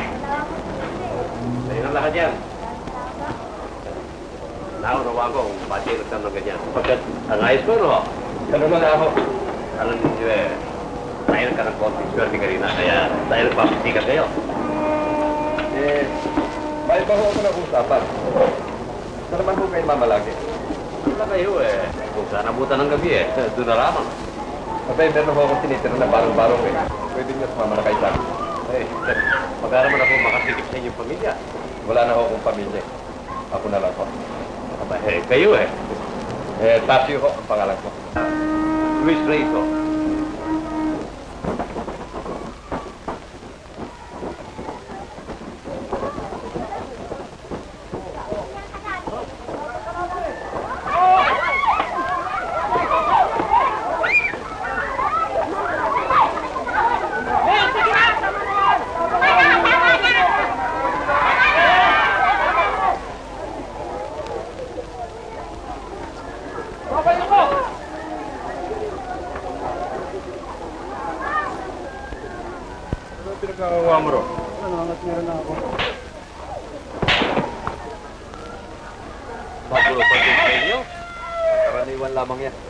Sa'yo na lahat yan. Naunawa ko kung pati nagtanong ganyan. Pagkat ang ayos ko, no? Ganun na ako. Alam niyo eh, tayo ka ng konting swerte kanina, kaya tayo nagpapasikat kayo. May ba ako ng usapan? Saan naman ho kayo mamalagi? Wala kayo eh. Kung saan abutan ng gabi eh, doon na lamang. Abay, meron ho akong tinitira na barong-barong eh. Pwede niyo sumama na kayo sa akin. Mag-araman ako makasikip sa inyong pamilya. Wala na ho akong pamilya. Ako na lang ho. Abay, kayo eh. Tasio ho ang pangalan ko. Luis Reyes. Pinagkakawa mo ro? Nangangatira na ako. Bagulo pa din sa inyo. Karaniwan lamang yan.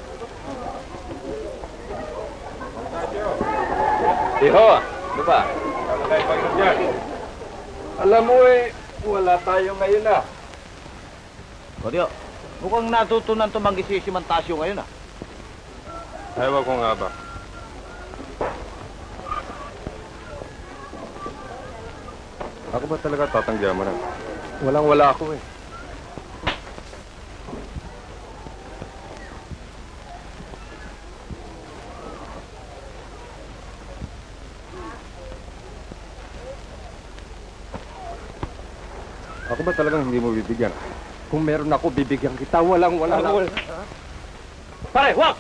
Iho, ano ba? Alam mo eh, wala tayo ngayon ah. Kodyo, mukhang natutunan tumanggi si Mantasio ngayon ah. Ewan ko nga ba. Ako ba talaga tatanggihan mo na? Walang-wala ako eh. Ako ba talagang hindi mo bibigyan? Kung meron ako, bibigyan kita. Wala lang. Pare, huwag!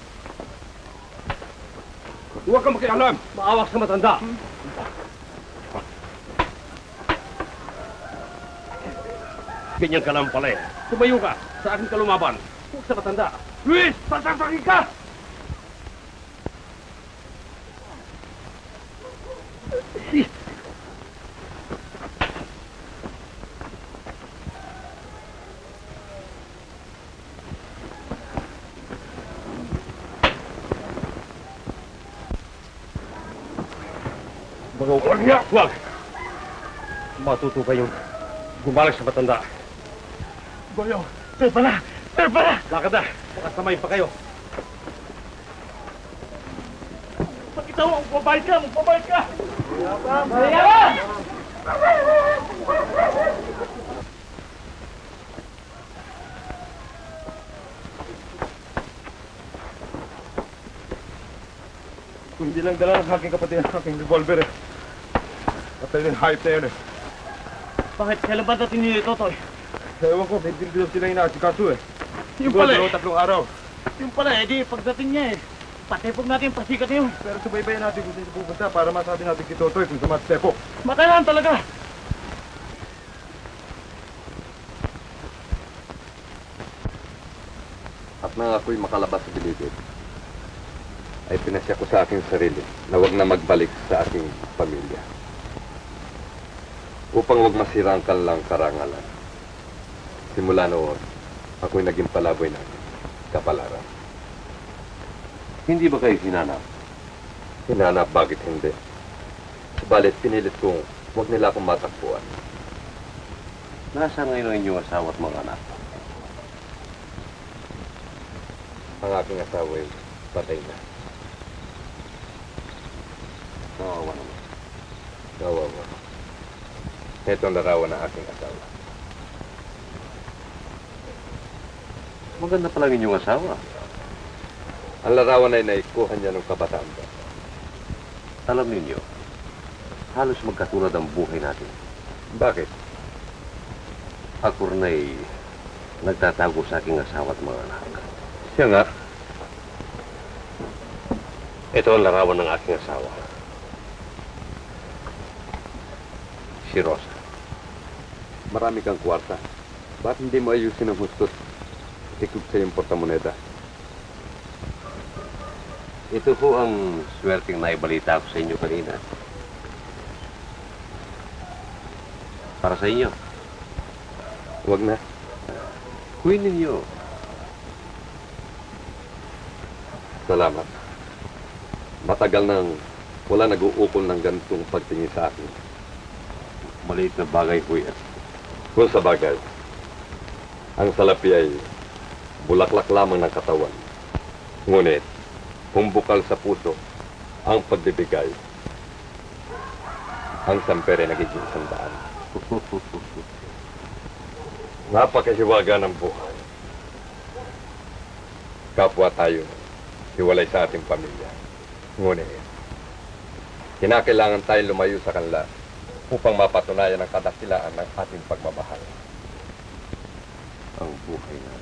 Huwag kang makialam! Maawak sa matanda. Ganyan ka lang pala eh. Tumayo ka. Sa akin ka lumaban. Huwag sa matanda. Luis! Sasasakin ka! Huwag! Matuto kayong gumalik sa matanda. Goyo, sir pala! Lakad na! Makasamayin pa kayo. Pakita mo, magbabayad ka! Kung hindi lang dala ng aking kapatid ang aking revolver eh. Patay din hype na yun eh. Bakit? Kailan ba dating niyo ito, Toy? Ewan ko, may din sila inaasikaso eh. Yung pala eh. Tatlong araw. Yung pala eh, di pagdating niya eh. Patepog natin yung pasikat niyo. Pero subaybayan natin kung saan pupunta para masabi natin kay Totoy kung sa matepok. Makailangan talaga. At nang ako'y makalabas sa bilibid, ay pinasya ko sa aking sarili na huwag na magbalik sa aking pamilya. Upang huwag masira ang kanilang karangalan. Simula noon, ako'y naging palaboy ng kapalaran. Hindi ba kayo hinanap? Hinanap, bakit hindi? Subalit, pinilit kong huwag nila akong matakbuhan. Nasaan ngayon ang inyong asawa at mga anak? Ang aking asawa ay patay na. Kawawa naman. Kawawa. Ito ang larawan ng aking asawa. Maganda pala ang inyong asawa. Ang larawan ay naikuha niya nung kabataan ba. Alam ninyo, halos magkatulad ang buhay natin. Bakit? Ako rin ay nagtatago sa aking asawa at mga anak. Siya nga. Ito ang larawan ng aking asawa. Si Rosa. Marami kang kwarta. Ba't hindi mo ayusin ang hustos? Tikog sa iyong portamoneda. Ito po ang swerteng naibalita ko sa inyo kanina. Para sa inyo. Huwag na. Kuhin ninyo. Salamat. Matagal nang wala nag-uukol ng ganitong pagtingin sa akin. Maliit na bagay po yan. Kung sa bagay, ang salapi ay bulaklak lamang ng katawan. Ngunit, kung bukal sa puso ang pagbibigay, ang sampere nagiging sandaan. Napakahiwaga ng buhay. Kapwa tayo, hiwalay sa ating pamilya. Ngunit, kinakailangan tayong lumayo sa kanila upang mapatunayan ang kadakilaan ng ating pagmamahal. Ang buhay na.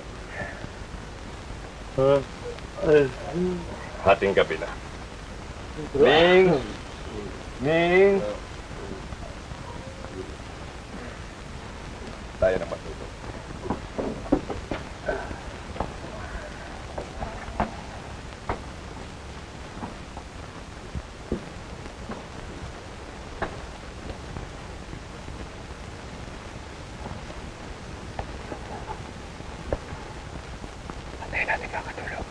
Hating gabi na. Ming! Ming! Tayo na matulog. Patay natin kakatulog.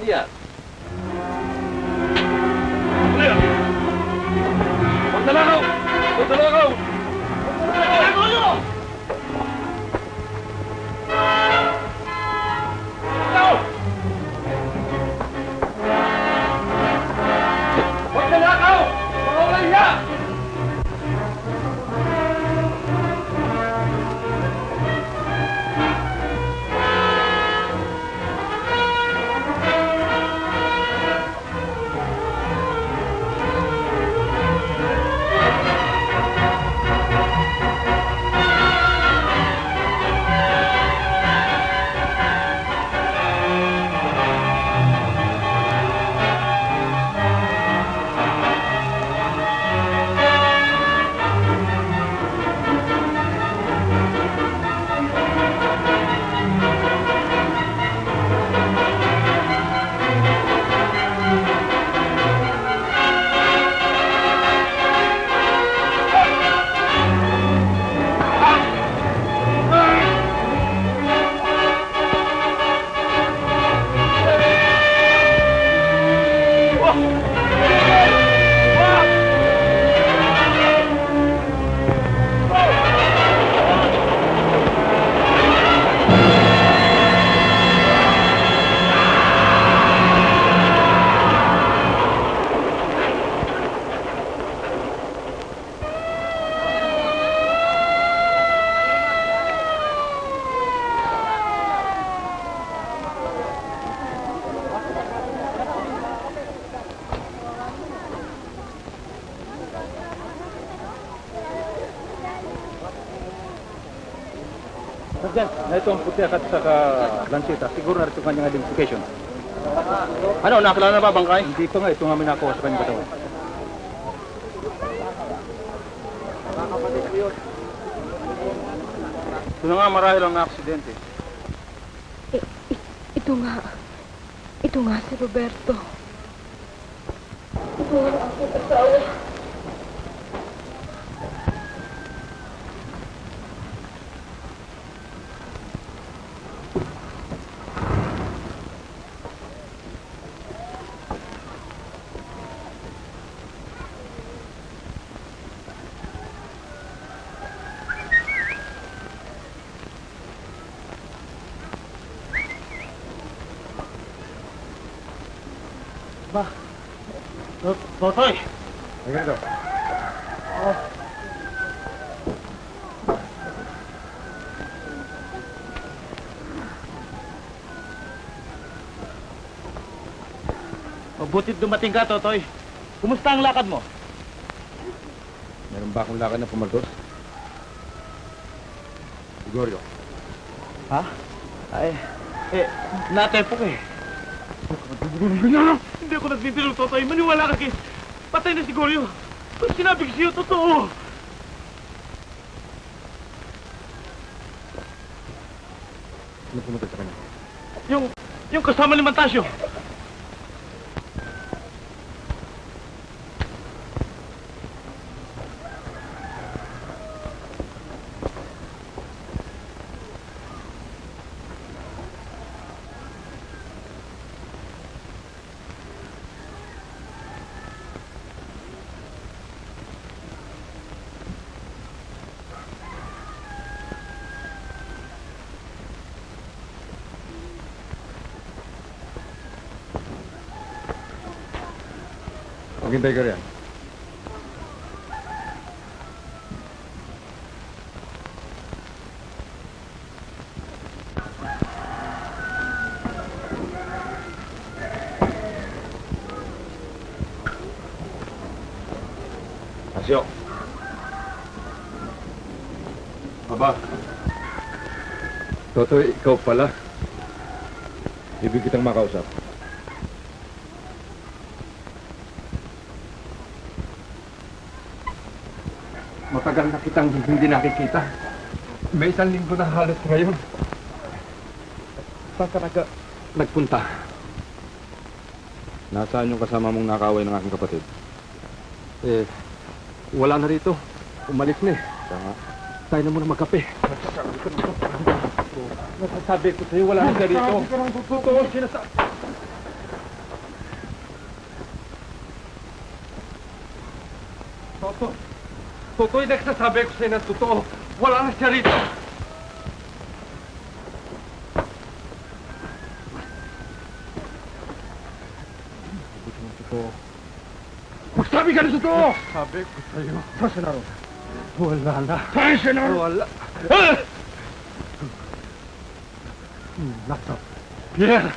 yan? Magdalakaw! Magdalakaw! Magdalakaw! Magdalakaw! Mga walang hiya! Sergeant, na ito ang puti at saka lansita. Siguro na rin kanyang identification. Ano, nakilala na ba bangkay? Hindi pa nga, ito nga may nakuha sa kanyang katawan. Ito na nga marahil ang na-aksidente. Ito nga si Roberto. Ito nga ang aking asawa. Totoy! Ay, ganito. Mabutit dumating ka, Totoy. Kumusta ang lakad mo? Meron ba akong lakad na pumaldos? Gregorio. Ha? Ay, natepok eh. Hindi ako nagbibiro, Totoy. Maniwala ka kay... Patay na si Goryo. Kung sinabi ko sa'yo, totoo. Ano pumunta sa kanya? Yung kasama ni Mantasio. Maghintay ka riyan. Asyo. Aba. Totoy, ikaw pala. Ibig kitang makausap. Matagal na kitang hindi nakikita. May 1 linggo na halos ngayon. Saan ka nagpunta? Nasaan yung kasama mong nakaway ng aking kapatid? Wala na rito. Umalis na eh. Tayo na muna magkape. Nasasabi ko sa'yo, wala na siya rito. Totoo, sinasabi. Totoy, nagsasabi ko sa'yo ng totoo. Wala na siya rito. Magsabi ka na totoo! Sabi ko sa'yo. Saan siya naroon? Wala na. Saan siya naroon? Wala. Laptop. Pierre!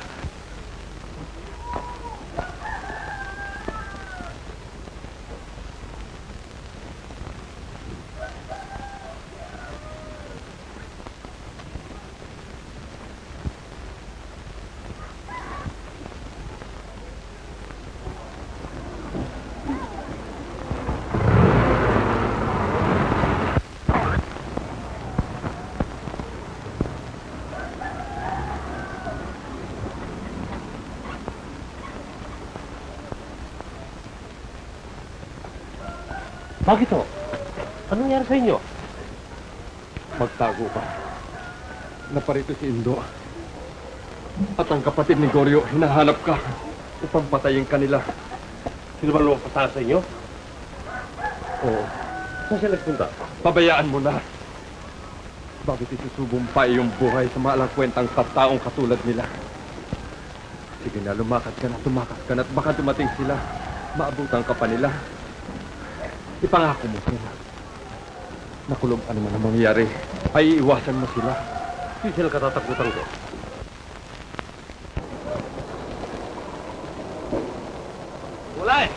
Bakit ho? Anong nangyari sa inyo? Magtago ka. Naparito si Indo. At ang kapatid ni Goryo, hinahanap ka upang patayin kanila. Sino ba lumapasara sa inyo? Oo. Saan siya nagpunta? Pabayaan mo na. Bakit isusubong pa iyong buhay sa maalang kwentang kataong katulad nila? Sige na, lumakad ka na at baka dumating sila. Maabutan ka pa nila. Ipangako mo sila. Nakulong ano man ang mangyayari, ay iiwasan mo sila. Hindi sila katatakutan ko. Wala eh!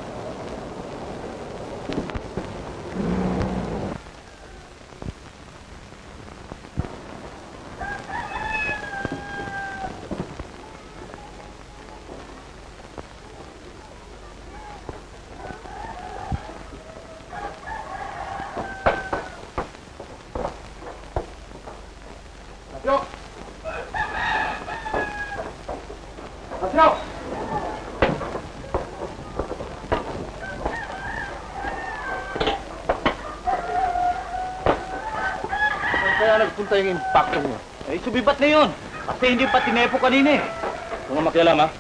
Kaya nagpunta yung impacto niyo. Eh, subibat na yun. Kasi hindi pa tinepo kanina eh. Kung nga makialam ha.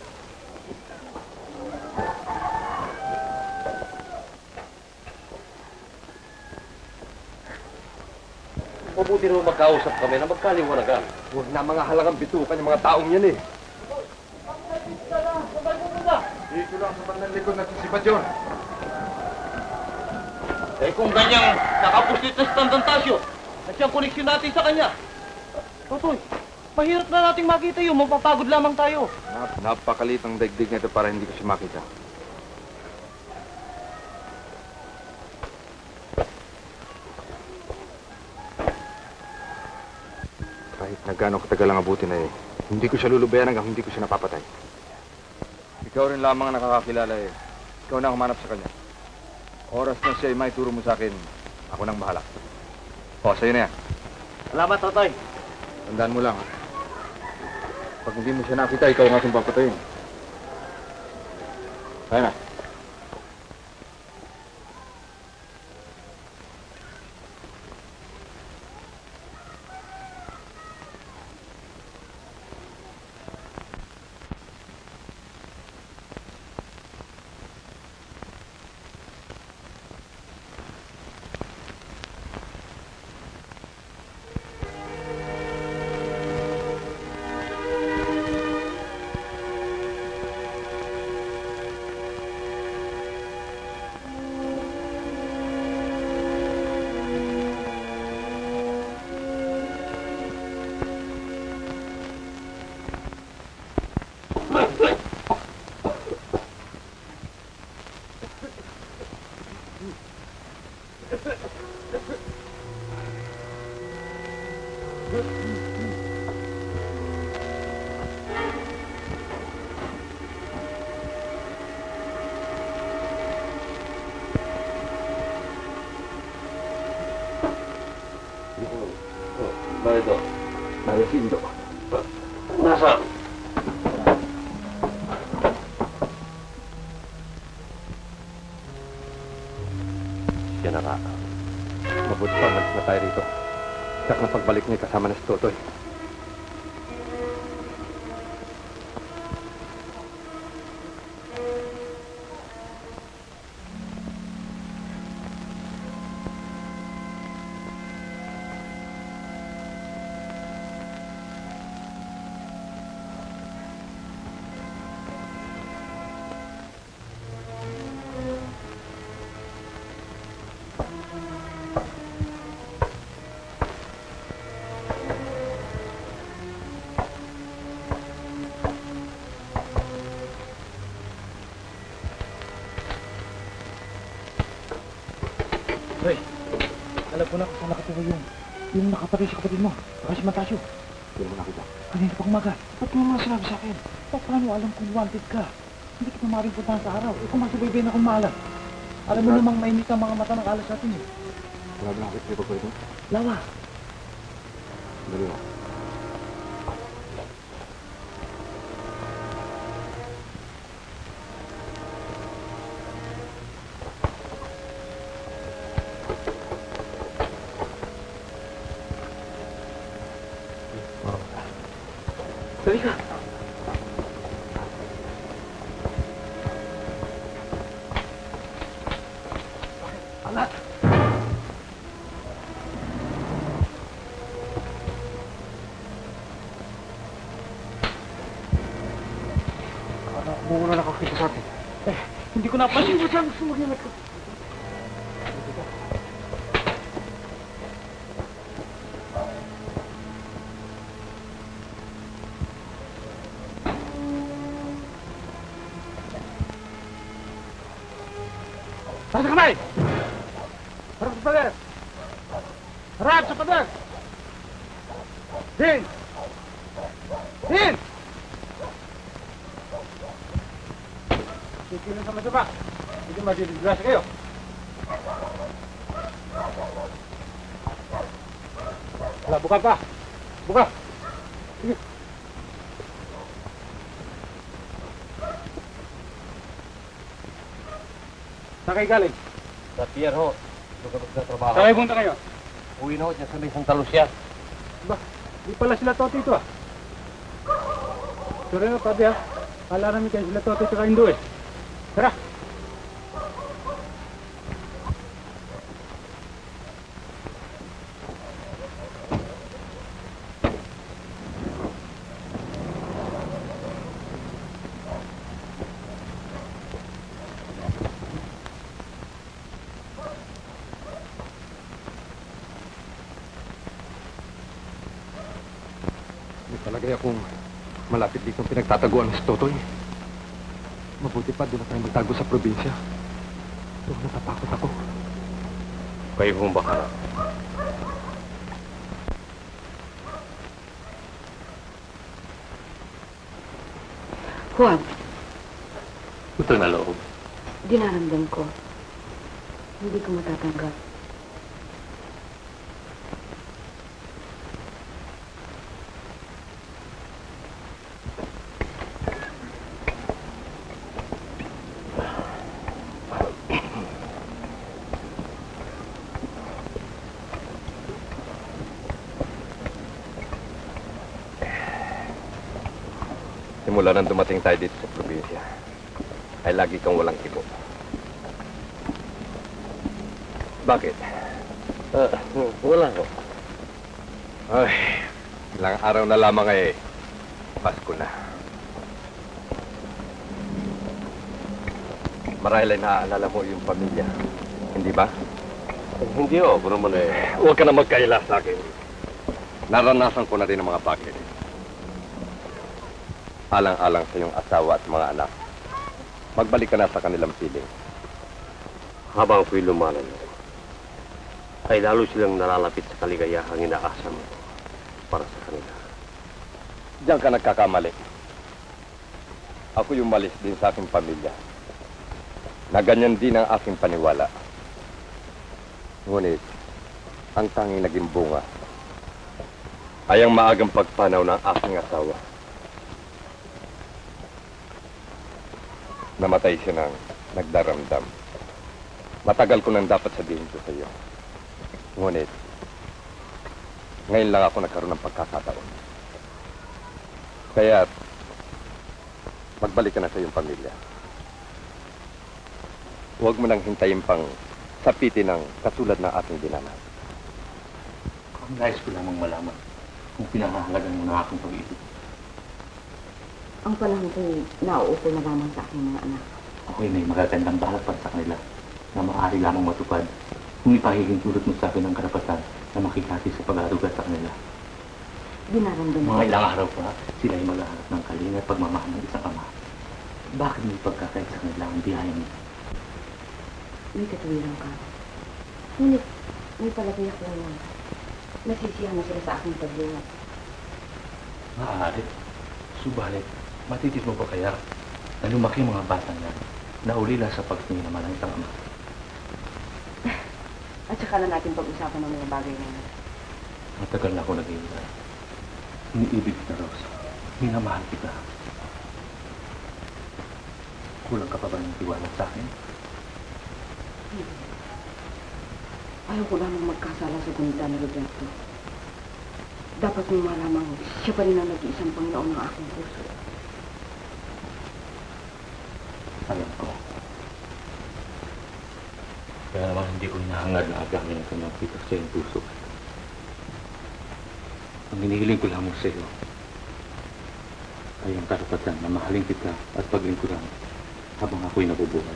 Mabuti naman magkausap kami na magkaliwanagan. Huwag na mga halangang bitukan yung mga taong yan eh. Dito lang sa bandang likod na sisibat yun. Eh kung ganyang nakapusit na Standang Tasyo, at siyang koneksyon natin sa kanya. Totoy, mahirap na nating makita yun. Mapapagod lamang tayo. Napakalit ang daigdig na ito para hindi ko siya makita. Kahit na gano'ng katagal ang abuti na hindi ko siya lulubayan hanggang hindi ko siya napapatay. Ikaw rin lamang ang nakakakilala eh. Ikaw na ang humanap sa kanya. Oras na siya ay may turo mo sa akin. Ako nang bahala. O, sa'yo na yan. Salamat, Totoy. Tandaan mo lang, ha? Pag hindi mo siya nakita, ikaw ang aking papatayin. Kaya na. Narito. Narito. Nasa? Yan na nga. Mabuti pa, malis na tayo rito. Sak na pagbalik niya kasama na si Totoy. ko na kung saan nakatira yung nakapatay sa kapatid mo. Baka si Matasio. Hindi mo nakita. Kanina pang umaga. Ba't mo mga sinabi sa akin? Paano alam kung wanted ka? Hindi kita maaaring puntahan sa araw. Kung masubaybay na kung maalam. Alam mo namang mainit ang mga mata ng alas sa atin eh. Wala ba nakakit ko ito? Lawa. Dali na. Dali ka. Alat. Buo na nakakita sa atin. Hindi ko napansin mo saan gusto mag-ingat ko. Taas ang kamay! Harap sa pader! Harap sa pader! Din! Din! Sikilan sa masaba. Hindi madidisgrasya kayo. Wala, buka pa! Buka! Sige! Saan kayo galing? Sa pier ho. Lugar ng trabaho. Saan kayo punta kayo? Uwi na ho dyan sa may Santa Lucia. Ba, di pala sila Toti ito ah. Sorry na, Pabi ah. Kala namin kayo sila Toti tsaka Indo eh. Tara! Palagay akong malapit dito ang pinagtataguan ng si Totoy. Mabuti pa, doon na tayo magtago sa probinsya. Doon natatakot ako. Kayo hong baka. Juan, Ito na loob. dinaramdam ko. Hindi ko matatanggap. Simula nang dumating tayo dito sa probinsya, ay lagi kang walang kibo. Bakit? Wala ho. Ay, ilang araw na lamang ay Pasko na. Marahil ay naaalala mo yung pamilya, hindi ba? Hindi ho, pero naman eh. Huwag ka na magkaila sa akin. Naranasan ko na rin ang mga bagay. Alang-alang sa iyong asawa at mga anak. Magbalik ka na sa kanilang piling. Habang ako'y lumalayo, ay lalo silang nalalapit sa kaligayahang inaasa mo para sa kanila. Diyan ka nagkakamali. Ako yung malis din sa aking pamilya. Na ganyan din ang aking paniwala. Ngunit, ang tanging naging bunga ay ang maagang pagpanaw ng aking asawa. Namatay siya ng nagdaramdam. Matagal ko nang dapat sabihin ko sa iyo. Ngunit, ngayon lang ako nagkaroon ng pagkakataon. Kaya, magbalik ka na sa iyong pamilya. Huwag mo nang hintayin pang sapitin ng katulad ng ating dinanas. Ang nais ko lamang malaman kung pinangahalagan mo na aking pag-iisip. Ang panahon ko'y nauukol na lamang sa aking mga anak. Ako'y may magagandang balak para sa kanila na maaari lamang matupad kung ipahihintulot mo sa akin ang karapatan na makikati sa pag-aaruga sa kanila. Dinaramdam Mga ilang araw pa, sila ay maghahanap ng kalinga at pagmamahal ng isang ama. Bakit may pagkakait sa kanila ang biyaya mo? May katuwiran ka. Ngunit, May palagayak lang yan. Nasisiyahan na sila sa aking paglungat. Maaari. Subalit, matitis mo ba kaya na lumaki mga batang yan na ulila sa pagtingin naman ng isang ama? At saka na natin pag-usapan ng mga bagay na yan. Matagal na ako nag-iintay. Iniibig kita, Rosa. Minamahal kita. Kulang ka pa ba ng tiwala sa akin? Hindi. Ayaw ko lamang magkasala sa gunita ni Roberto. Dapat mong malamang siya pa rin ang nag-iisang Panginoon ng aking puso. Alam ko. Kaya naman hindi ko hinahangad na agamin ang kanyang pitak sa iyong puso. Ang hinihiling ko lamang sa iyo ay ang karapatan na mahalin kita at paglingkuran habang ako'y nabubuhay.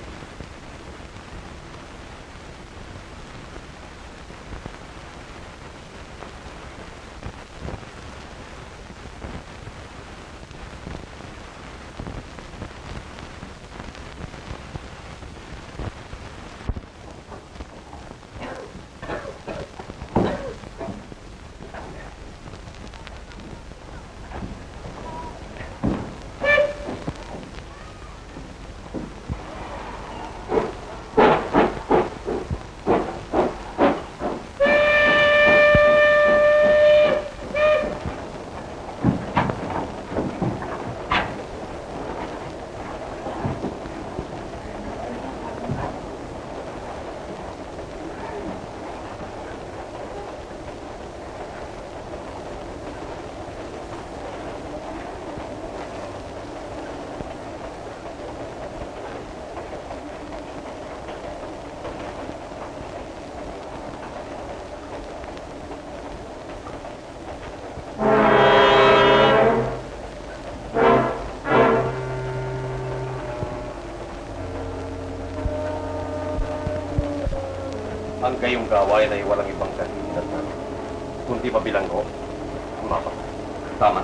Ang gayong gawain ay walang ibang kahinatan, kundi mabilanggo, umapa. Tama.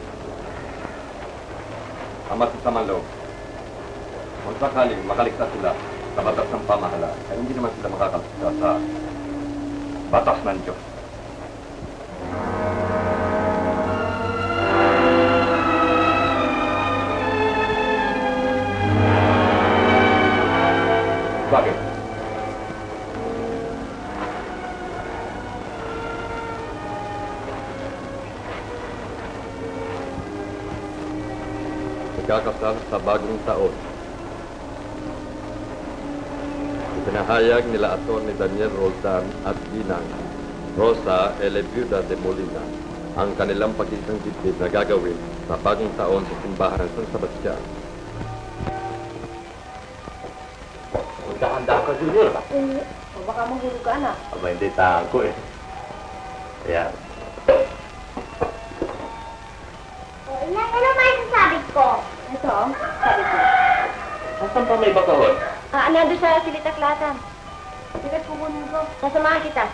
Ama sa samang loob. Kung sakaling makaligtas sila sa batas ng pamahalaan, ay hindi naman sila makakaligtas sa batas ng Diyos. Bakit? Magkakasal sa bagong taon. Ipinahayag nila Atty. Daniel Roldan at Ginang Rosa Viuda de Molina ang kanilang pag-isang dibdib na gagawin sa bagong taon sa simbahan ng San Sebastian. Magkahanda ka, Junior. O baka mahulog ka, anak. Aba, hindi tako eh. Ayan. Ano ba yung sasabit ko? Ito, sabi ko. Asan pa may bakahon? Nandun sa silitaklatan. Sige, kukunin ko. Sasamahan kita.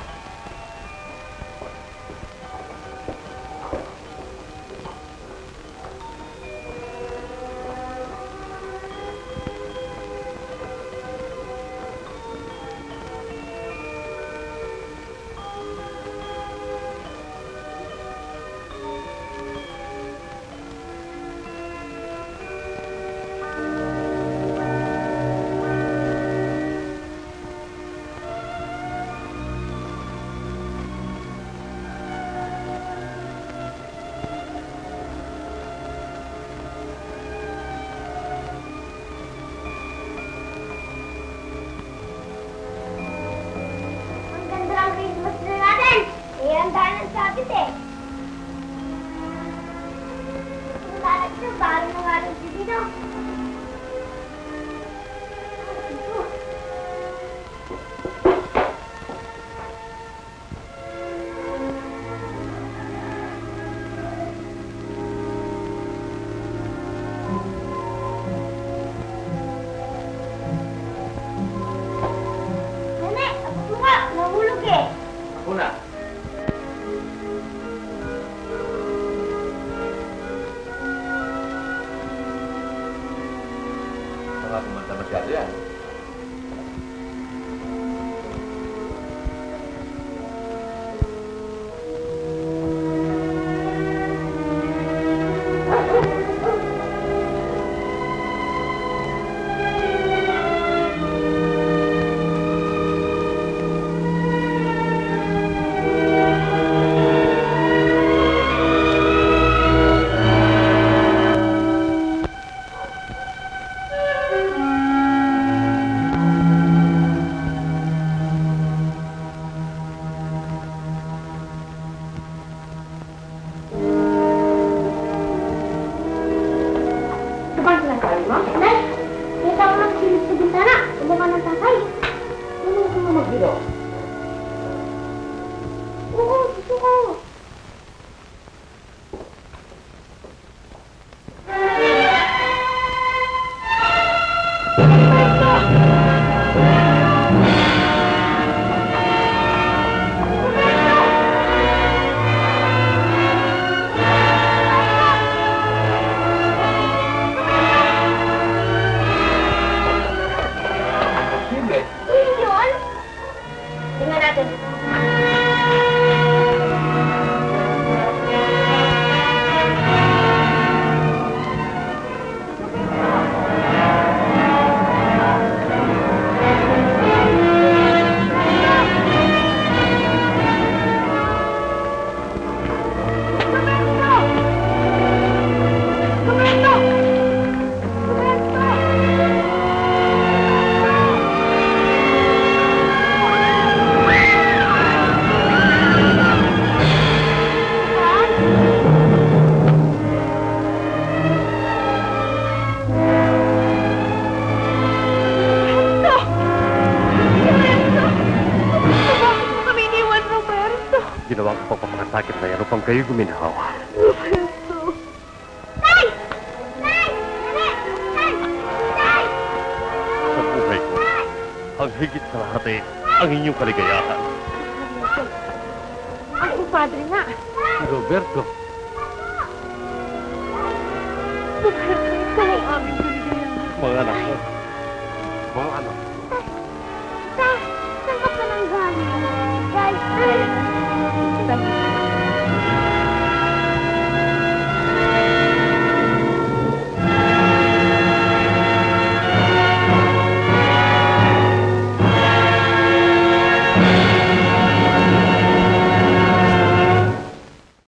kayo guminhawa. Roberto! Tay! Tay! Tay! Tay! Tay! Sa buhay ko, ang higit sa lahat ay ang inyong kaligayahan. Ang kumpadre nga. Si Roberto.